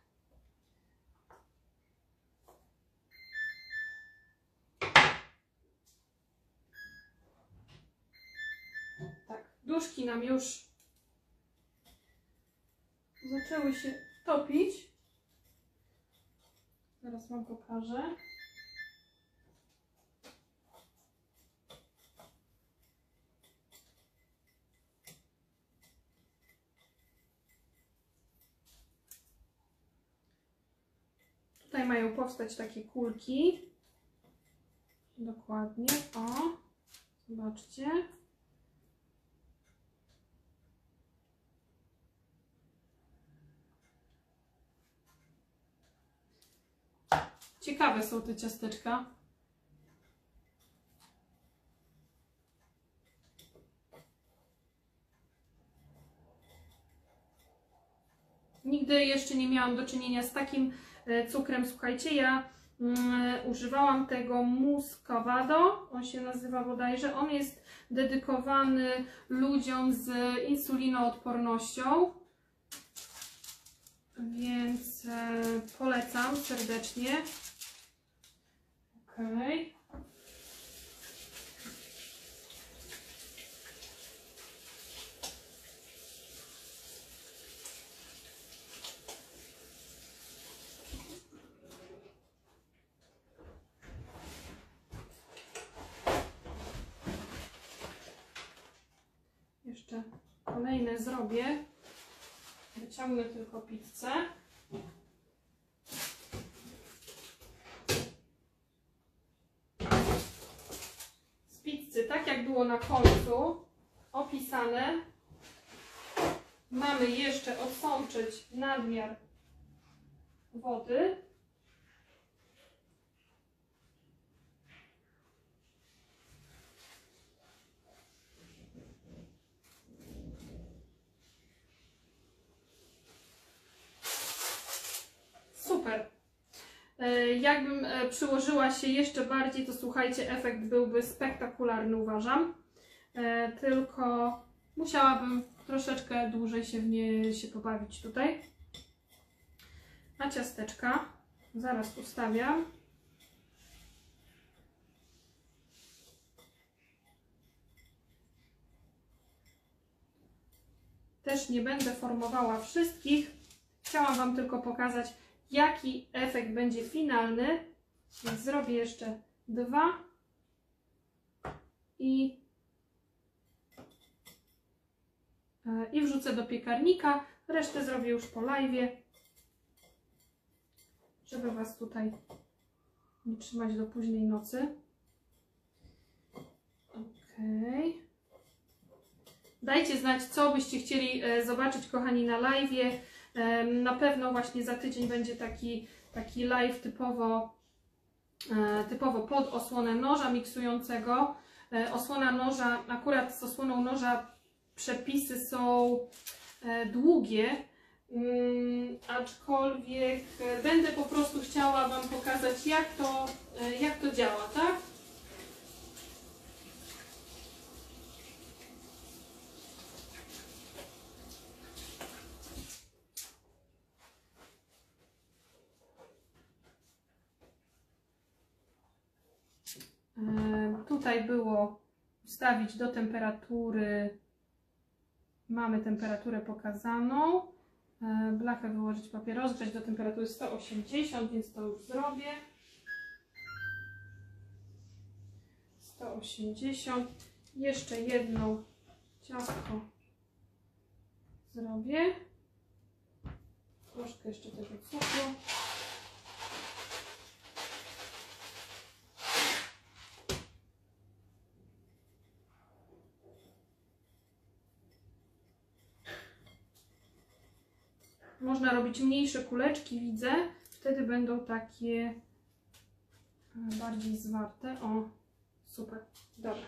[SPEAKER 1] Tak, duszki nam już zaczęły się topić. Zaraz Wam pokażę. Tutaj mają powstać takie kulki. Dokładnie. O, zobaczcie. Ciekawe są te ciasteczka. Nigdy jeszcze nie miałam do czynienia z takim cukrem. Słuchajcie, ja mm, używałam tego muscovado, on się nazywa bodajże. On jest dedykowany ludziom z insulinoodpornością, więc e, polecam serdecznie. Okej. Jeszcze kolejne zrobię. Wyciągnę tylko pizzę. Z pizzy, tak jak było na końcu opisane, mamy jeszcze odsączyć nadmiar wody. Super. Jakbym przyłożyła się jeszcze bardziej, to słuchajcie, efekt byłby spektakularny, uważam. Tylko musiałabym troszeczkę dłużej się w nie się pobawić tutaj. A ciasteczka zaraz ustawiam. Też nie będę formowała wszystkich. Chciałam Wam tylko pokazać, jaki efekt będzie finalny. Więc zrobię jeszcze dwa i, i wrzucę do piekarnika. Resztę zrobię już po live'ie, żeby Was tutaj nie trzymać do późnej nocy. Ok. Dajcie znać, co byście chcieli zobaczyć, kochani, na live'ie. Na pewno właśnie za tydzień będzie taki, taki live typowo, typowo pod osłonę noża miksującego. Osłona noża, akurat z osłoną noża przepisy są długie, aczkolwiek będę po prostu chciała Wam pokazać, jak to, jak to działa, tak? Tutaj było ustawić do temperatury, mamy temperaturę pokazaną, blachę wyłożyć, papier rozgrzać do temperatury sto osiemdziesiąt, więc to już zrobię. sto osiemdziesiąt. Jeszcze jedno ciastko zrobię. Troszkę jeszcze tego cukru. Można robić mniejsze kuleczki, widzę. Wtedy będą takie bardziej zwarte. O, super. Dobra.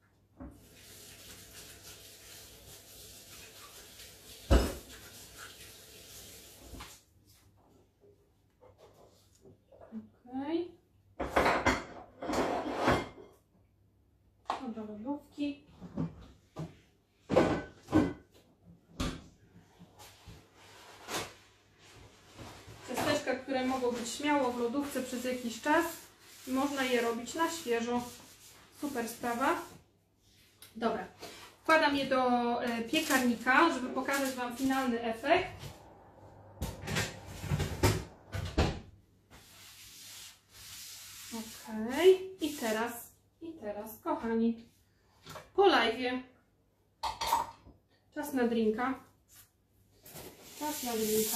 [SPEAKER 1] Okej. To do lodówki. Które mogą być śmiało w lodówce przez jakiś czas i można je robić na świeżo. Super sprawa. Dobra. Wkładam je do piekarnika, żeby pokazać Wam finalny efekt. Ok. I teraz, i teraz, kochani, po live'ie czas na drinka. Czas na drinka.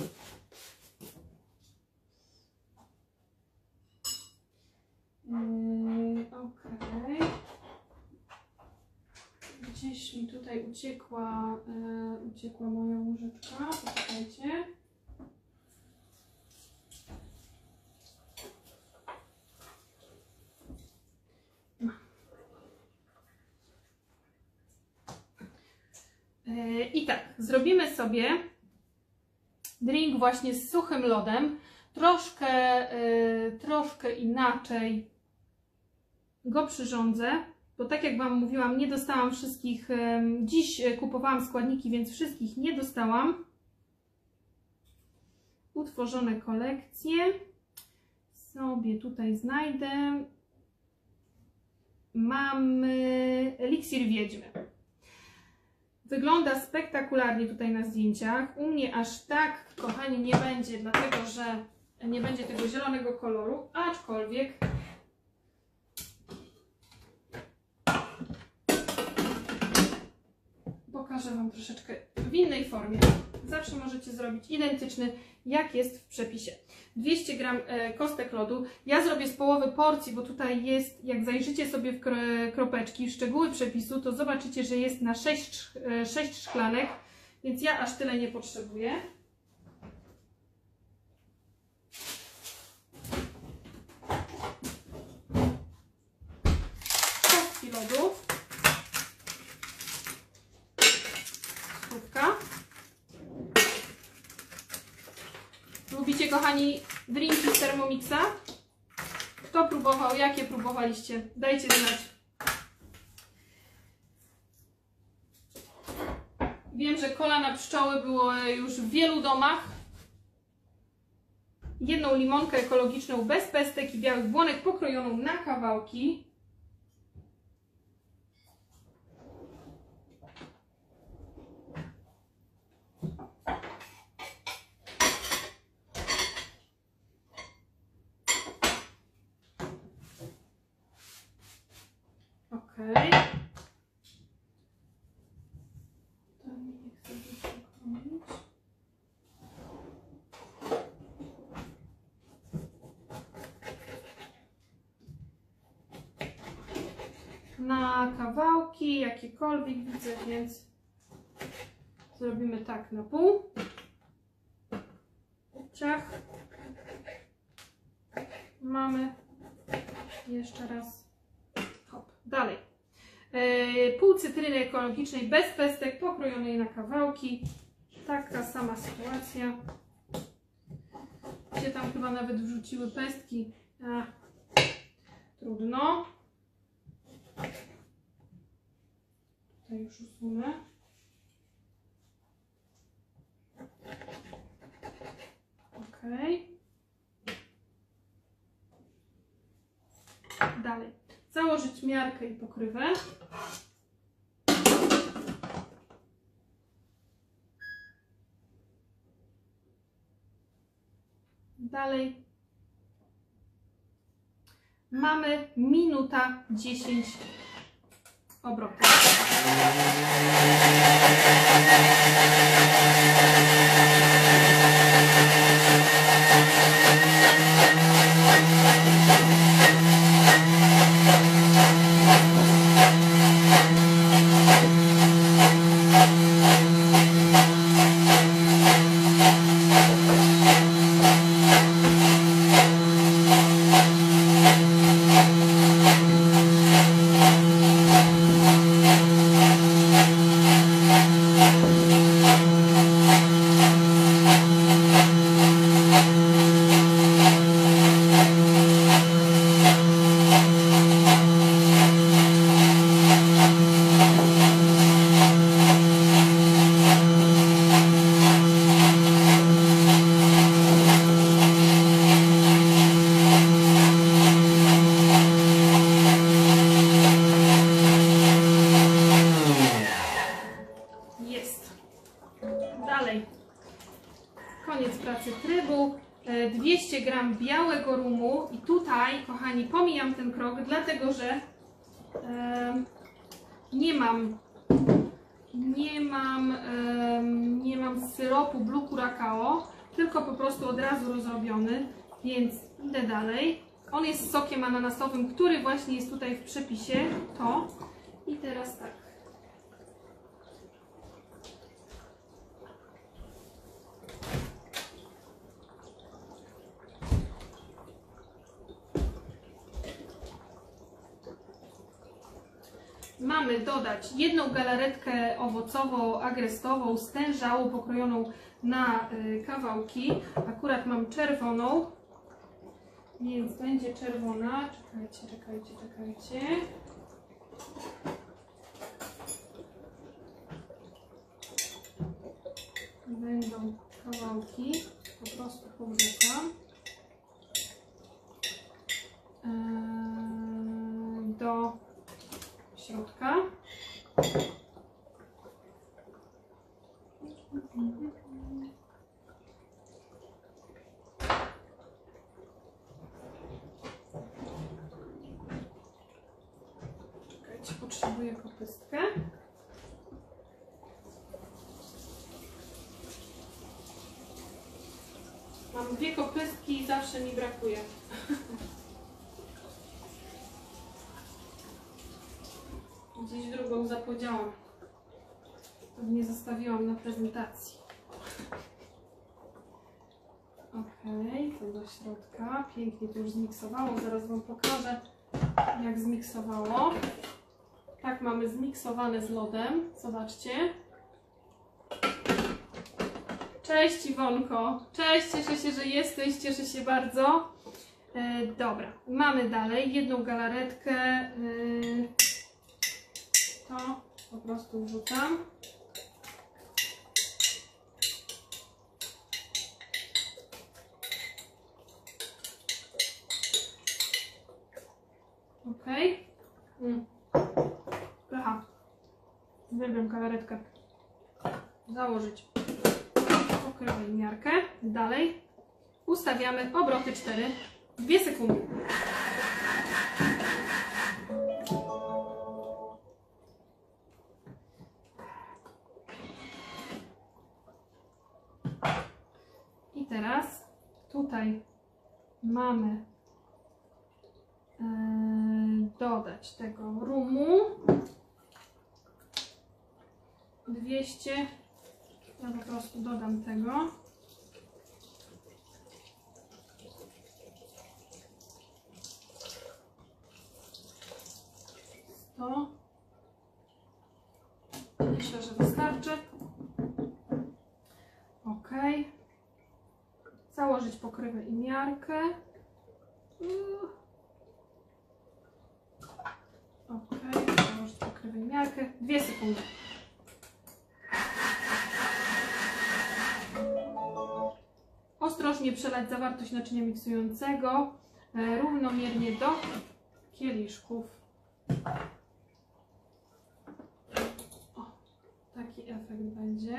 [SPEAKER 1] Okej. Okay. Gdzieś mi tutaj uciekła, e, uciekła moja łyżeczka. Poczekajcie. E, I tak, zrobimy sobie drink właśnie z suchym lodem. Troszkę, e, troszkę inaczej go przyrządzę, bo tak jak Wam mówiłam, nie dostałam wszystkich, dziś kupowałam składniki, więc wszystkich nie dostałam. Utworzone kolekcje sobie tutaj znajdę. Mamy eliksir wiedźmy. Wygląda spektakularnie tutaj na zdjęciach. U mnie aż tak, kochani, nie będzie, dlatego że nie będzie tego zielonego koloru, aczkolwiek pokażę Wam troszeczkę w innej formie. Zawsze możecie zrobić identyczny, jak jest w przepisie. dwieście gram kostek lodu. Ja zrobię z połowy porcji, bo tutaj jest, jak zajrzycie sobie w kropeczki, w szczegóły przepisu, to zobaczycie, że jest na sześć, sześć szklanek, więc ja aż tyle nie potrzebuję. Kostki lodów. Lubicie, kochani, drinki z Thermomixa? Kto próbował? Jakie próbowaliście? Dajcie znać. pola na pszczoły było już w wielu domach. Jedną limonkę ekologiczną bez pestek i białych błonek pokrojoną na kawałki. Okej. Na kawałki, jakiekolwiek widzę, więc zrobimy tak na pół. Ciach. Mamy. Jeszcze raz. Hop. Dalej. Yy, pół cytryny ekologicznej bez pestek, pokrojonej na kawałki. Taka sama sytuacja. Się tam chyba nawet wrzuciły pestki. Ach, trudno. Tutaj już usunę. Ok. Dalej. Założyć miarkę i pokrywę. Dalej. Mamy minuta dziesięć obrotów. Koniec pracy trybu. dwieście gramów białego rumu i tutaj, kochani, pomijam ten krok, dlatego że e, nie mam nie mam e, nie mam syropu Blue Curacao, tylko po prostu od razu rozrobiony, więc idę dalej. On jest sokiem ananasowym, który właśnie jest tutaj w przepisie. To i teraz tak. Mamy dodać jedną galaretkę owocowo-agrestową, stężałą, pokrojoną na y, kawałki. Akurat mam czerwoną, więc będzie czerwona. Czekajcie, czekajcie, czekajcie. Będą kawałki, po prostu powrzucam. Yy, do środka. Czekajcie, potrzebuję kopystkę. Mam dwie kopystki i zawsze mi brakuje. Gdzieś drugą zapodziałam. Pewnie zostawiłam na prezentacji. Ok, to do środka. Pięknie to już zmiksowało. Zaraz Wam pokażę, jak zmiksowało. Tak, mamy zmiksowane z lodem. Zobaczcie. Cześć Iwonko. Cześć, cieszę się, że jesteś. Cieszę się bardzo. E, dobra, mamy dalej jedną galaretkę. E, To po prostu wrzucam. Uwielbiam kawaretkę. Założyć pokrywę i miarkę. Dalej ustawiamy obroty cztery. dwie sekundy. I teraz tutaj mamy yy, dodać tego rumu. dwieście. Ja po prostu dodam tego. sto. Myślę, że wystarczy. Ok. Założyć pokrywę i miarkę. Ok. Założyć pokrywę i miarkę. dwie sekundy. Ostrożnie przelać zawartość naczynia miksującego e, równomiernie do kieliszków. O, taki efekt będzie.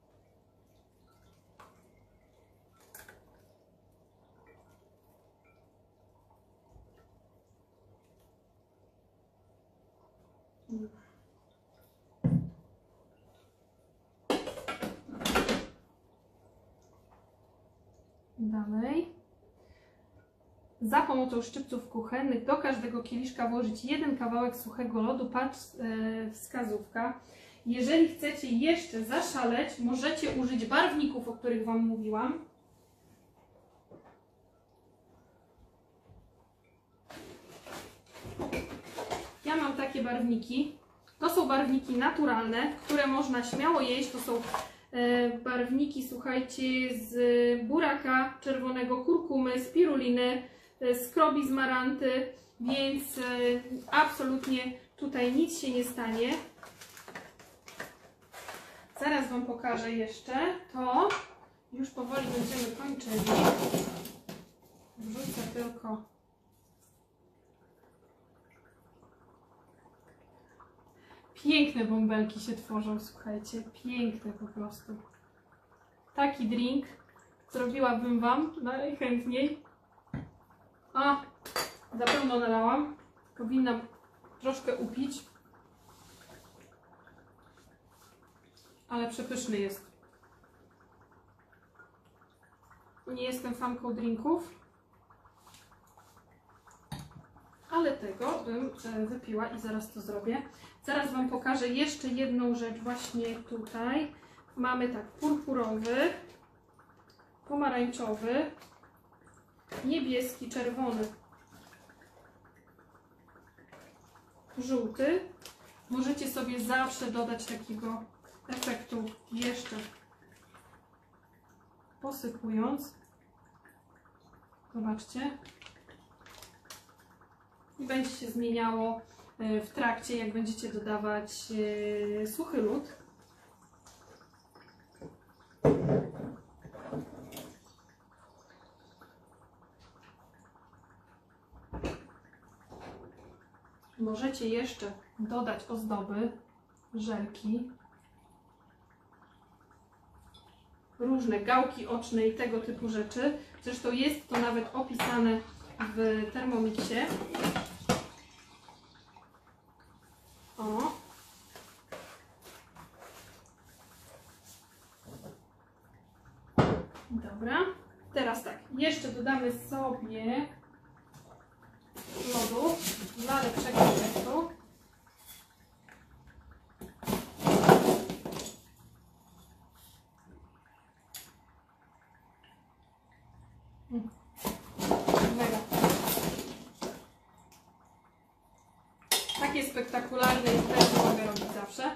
[SPEAKER 1] Dalej. Za pomocą szczypców kuchennych do każdego kieliszka włożyć jeden kawałek suchego lodu, patrz e, wskazówka. Jeżeli chcecie jeszcze zaszaleć, możecie użyć barwników, o których Wam mówiłam. Ja mam takie barwniki. To są barwniki naturalne, które można śmiało jeść. To są barwniki, słuchajcie, z buraka czerwonego, kurkumy, spiruliny, skrobi z maranty, więc absolutnie tutaj nic się nie stanie. Zaraz Wam pokażę jeszcze to. Już powoli będziemy kończyli. Wrzucę tylko piękne bąbelki się tworzą, słuchajcie, piękne po prostu. Taki drink zrobiłabym Wam najchętniej. A, za pełno nalałam. Powinnam troszkę upić. Ale przepyszny jest. Nie jestem fanką drinków, ale tego bym wypiła i zaraz to zrobię. Zaraz Wam pokażę jeszcze jedną rzecz właśnie tutaj. Mamy tak purpurowy, pomarańczowy, niebieski, czerwony, żółty. Możecie sobie zawsze dodać takiego efektu jeszcze posypując. Zobaczcie. I będzie się zmieniało w trakcie, jak będziecie dodawać suchy lód. Możecie jeszcze dodać ozdoby, żelki, różne gałki oczne i tego typu rzeczy. Zresztą jest to nawet opisane w Thermomixie. O. Dobra. Teraz tak, jeszcze dodamy sobie lodu dla lepszego efektu. Mega. Takie spektakularne imprezy mogę robić zawsze.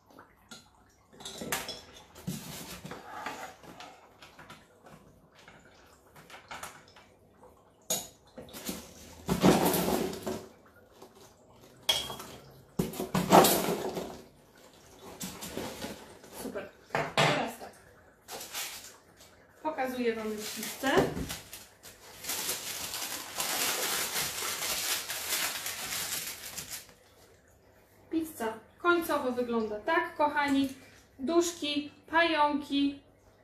[SPEAKER 1] Super. Teraz tak. Pokazuję Wam już pizzę. Pizza końcowa. końcowo wygląda tak, kochani. Duszki, pająki.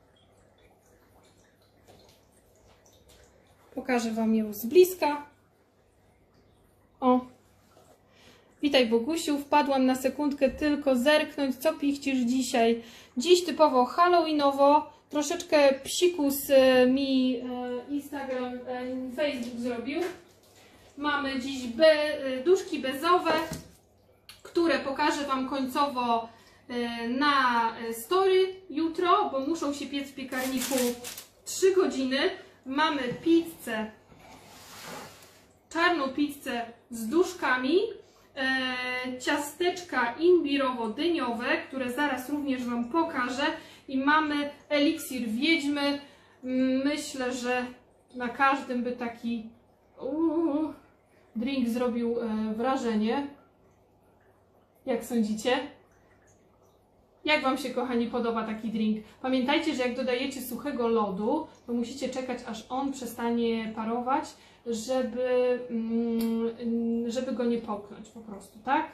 [SPEAKER 1] Pokażę Wam ją z bliska. O. Witaj, Bogusiu. Wpadłam na sekundkę tylko zerknąć, co pichcisz dzisiaj. Dziś typowo halloweenowo. Troszeczkę psikus mi Instagram, Facebook zrobił. Mamy dziś be, duszki bezowe, które pokażę Wam końcowo na story jutro, bo muszą się piec w piekarniku trzy godziny. Mamy pizzę, czarną pizzę z duszkami, e, ciasteczka imbirowo-dyniowe, które zaraz również Wam pokażę. I mamy eliksir wiedźmy. Myślę, że na każdym by taki uu, drink zrobił e, wrażenie. Jak sądzicie? Jak Wam się, kochani, podoba taki drink? Pamiętajcie, że jak dodajecie suchego lodu, to musicie czekać, aż on przestanie parować, żeby, mm, żeby go nie połknąć po prostu, tak?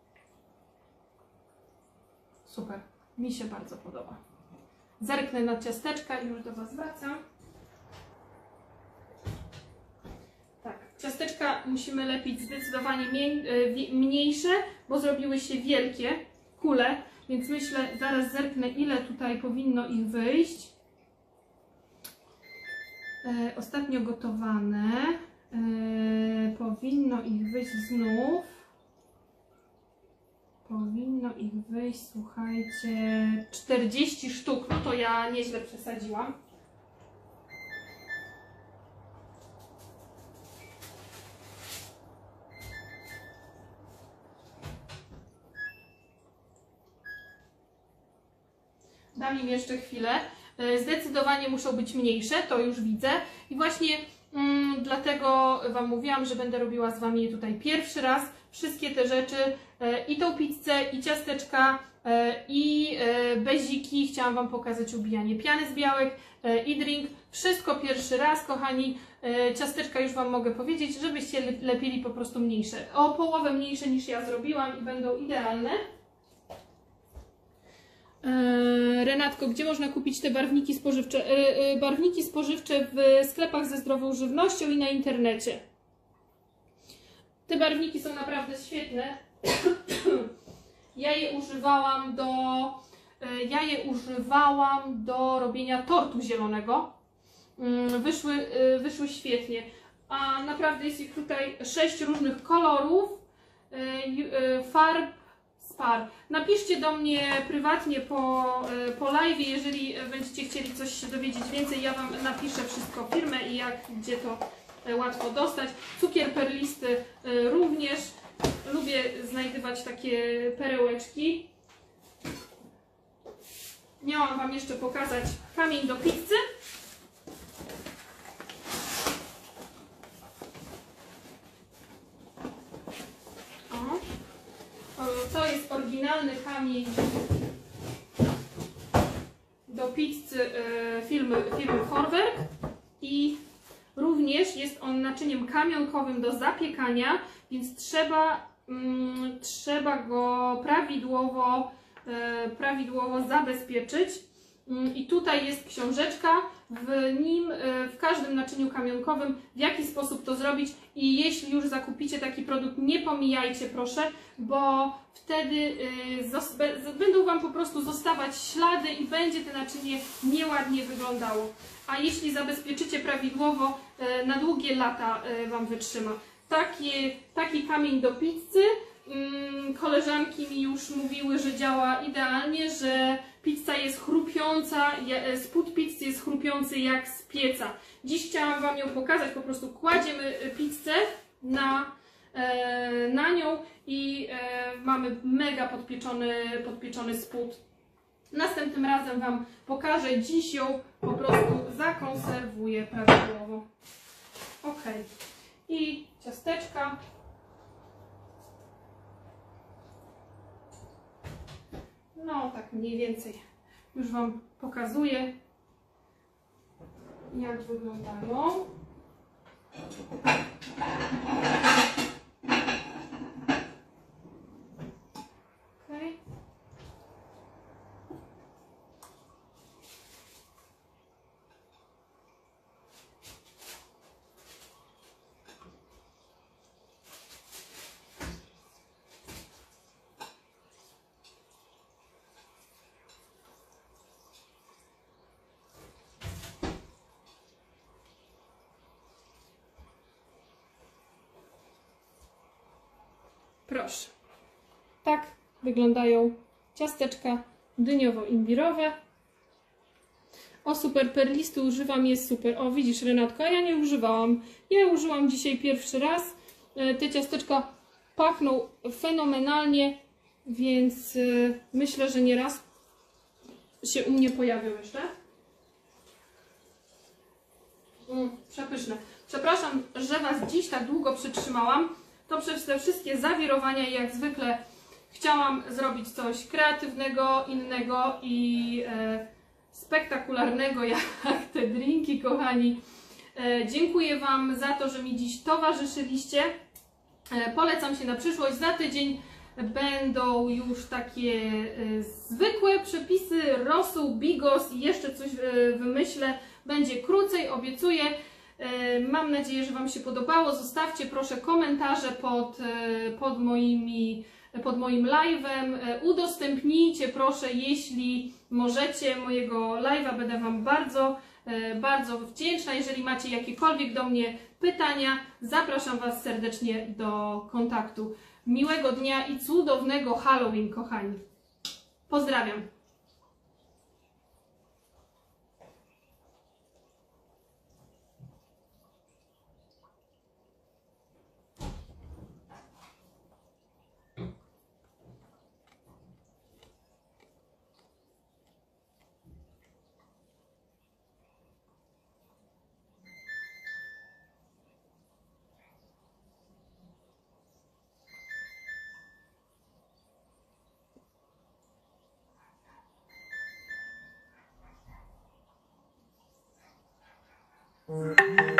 [SPEAKER 1] Super. Mi się bardzo podoba. Zerknę na ciasteczka i już do Was wracam. Tak, ciasteczka musimy lepić zdecydowanie mniejsze, bo zrobiły się wielkie kule. Więc myślę, zaraz zerknę, ile tutaj powinno ich wyjść. E, ostatnio gotowane. E, powinno ich wyjść znów. Powinno ich wyjść, słuchajcie, czterdzieści sztuk. No to ja nieźle przesadziłam. Dam im jeszcze chwilę. Zdecydowanie muszą być mniejsze, to już widzę. I właśnie mm, dlatego Wam mówiłam, że będę robiła z Wami tutaj pierwszy raz. Wszystkie te rzeczy, e, i tą pizzę, i ciasteczka, e, i e, beziki. Chciałam Wam pokazać ubijanie piany z białek, e, i drink. Wszystko pierwszy raz, kochani. E, ciasteczka już Wam mogę powiedzieć, żebyście lepili po prostu mniejsze. O połowę mniejsze niż ja zrobiłam i będą idealne. Renatko, gdzie można kupić te barwniki spożywcze? Barwniki spożywcze w sklepach ze zdrową żywnością i na internecie. Te barwniki są naprawdę świetne. Ja je używałam do ja je używałam do robienia tortu zielonego. Wyszły, wyszły świetnie. A naprawdę jest ich tutaj sześć różnych kolorów, farb, par. Napiszcie do mnie prywatnie po, po live, jeżeli będziecie chcieli coś się dowiedzieć więcej. Ja Wam napiszę wszystko, firmę i jak, gdzie to łatwo dostać. Cukier perlisty również. Lubię znajdywać takie perełeczki. Miałam Wam jeszcze pokazać kamień do pizzy. To jest oryginalny kamień do pizzy firmy, firmy Vorwerk i również jest on naczyniem kamionkowym do zapiekania, więc trzeba, mm, trzeba go prawidłowo, e, prawidłowo zabezpieczyć. I tutaj jest książeczka, w nim, w każdym naczyniu kamionkowym, w jaki sposób to zrobić. I jeśli już zakupicie taki produkt, nie pomijajcie, proszę, bo wtedy będą Wam po prostu zostawać ślady i będzie to naczynie nieładnie wyglądało. A jeśli zabezpieczycie prawidłowo, na długie lata Wam wytrzyma. Taki, taki kamień do pizzy. Koleżanki mi już mówiły, że działa idealnie, że pizza jest chrupiąca, spód pizzy jest chrupiący jak z pieca. Dziś chciałam Wam ją pokazać, po prostu kładziemy pizzę na, na nią i mamy mega podpieczony, podpieczony spód. Następnym razem Wam pokażę, dziś ją po prostu zakonserwuję prawidłowo. Ok. I ciasteczka. No, tak mniej więcej już Wam pokazuję, jak wyglądają. Okay. Proszę. Tak wyglądają ciasteczka dyniowo-imbirowe. O, super perlisty używam, jest super. O, widzisz, Renatko, ja nie używałam. Ja użyłam dzisiaj pierwszy raz. Te ciasteczka pachną fenomenalnie, więc myślę, że nieraz się u mnie pojawią jeszcze. Mm, przepyszne. Przepraszam, że Was dziś tak długo przytrzymałam. To przez te wszystkie zawirowania i jak zwykle chciałam zrobić coś kreatywnego, innego i e, spektakularnego, jak te drinki, kochani. E, dziękuję Wam za to, że mi dziś towarzyszyliście. E, polecam się na przyszłość. Za tydzień będą już takie e, zwykłe przepisy, rosół, bigos i jeszcze coś e, wymyślę. Będzie krócej, obiecuję. E, mam nadzieję, że Wam się podobało. Zostawcie proszę komentarze pod, e, pod moimi pod moim live'em. Udostępnijcie proszę, jeśli możecie, mojego live'a. Będę Wam bardzo, bardzo wdzięczna. Jeżeli macie jakiekolwiek do mnie pytania, zapraszam Was serdecznie do kontaktu. Miłego dnia i cudownego Halloween, kochani. Pozdrawiam.
[SPEAKER 2] Mm-hmm.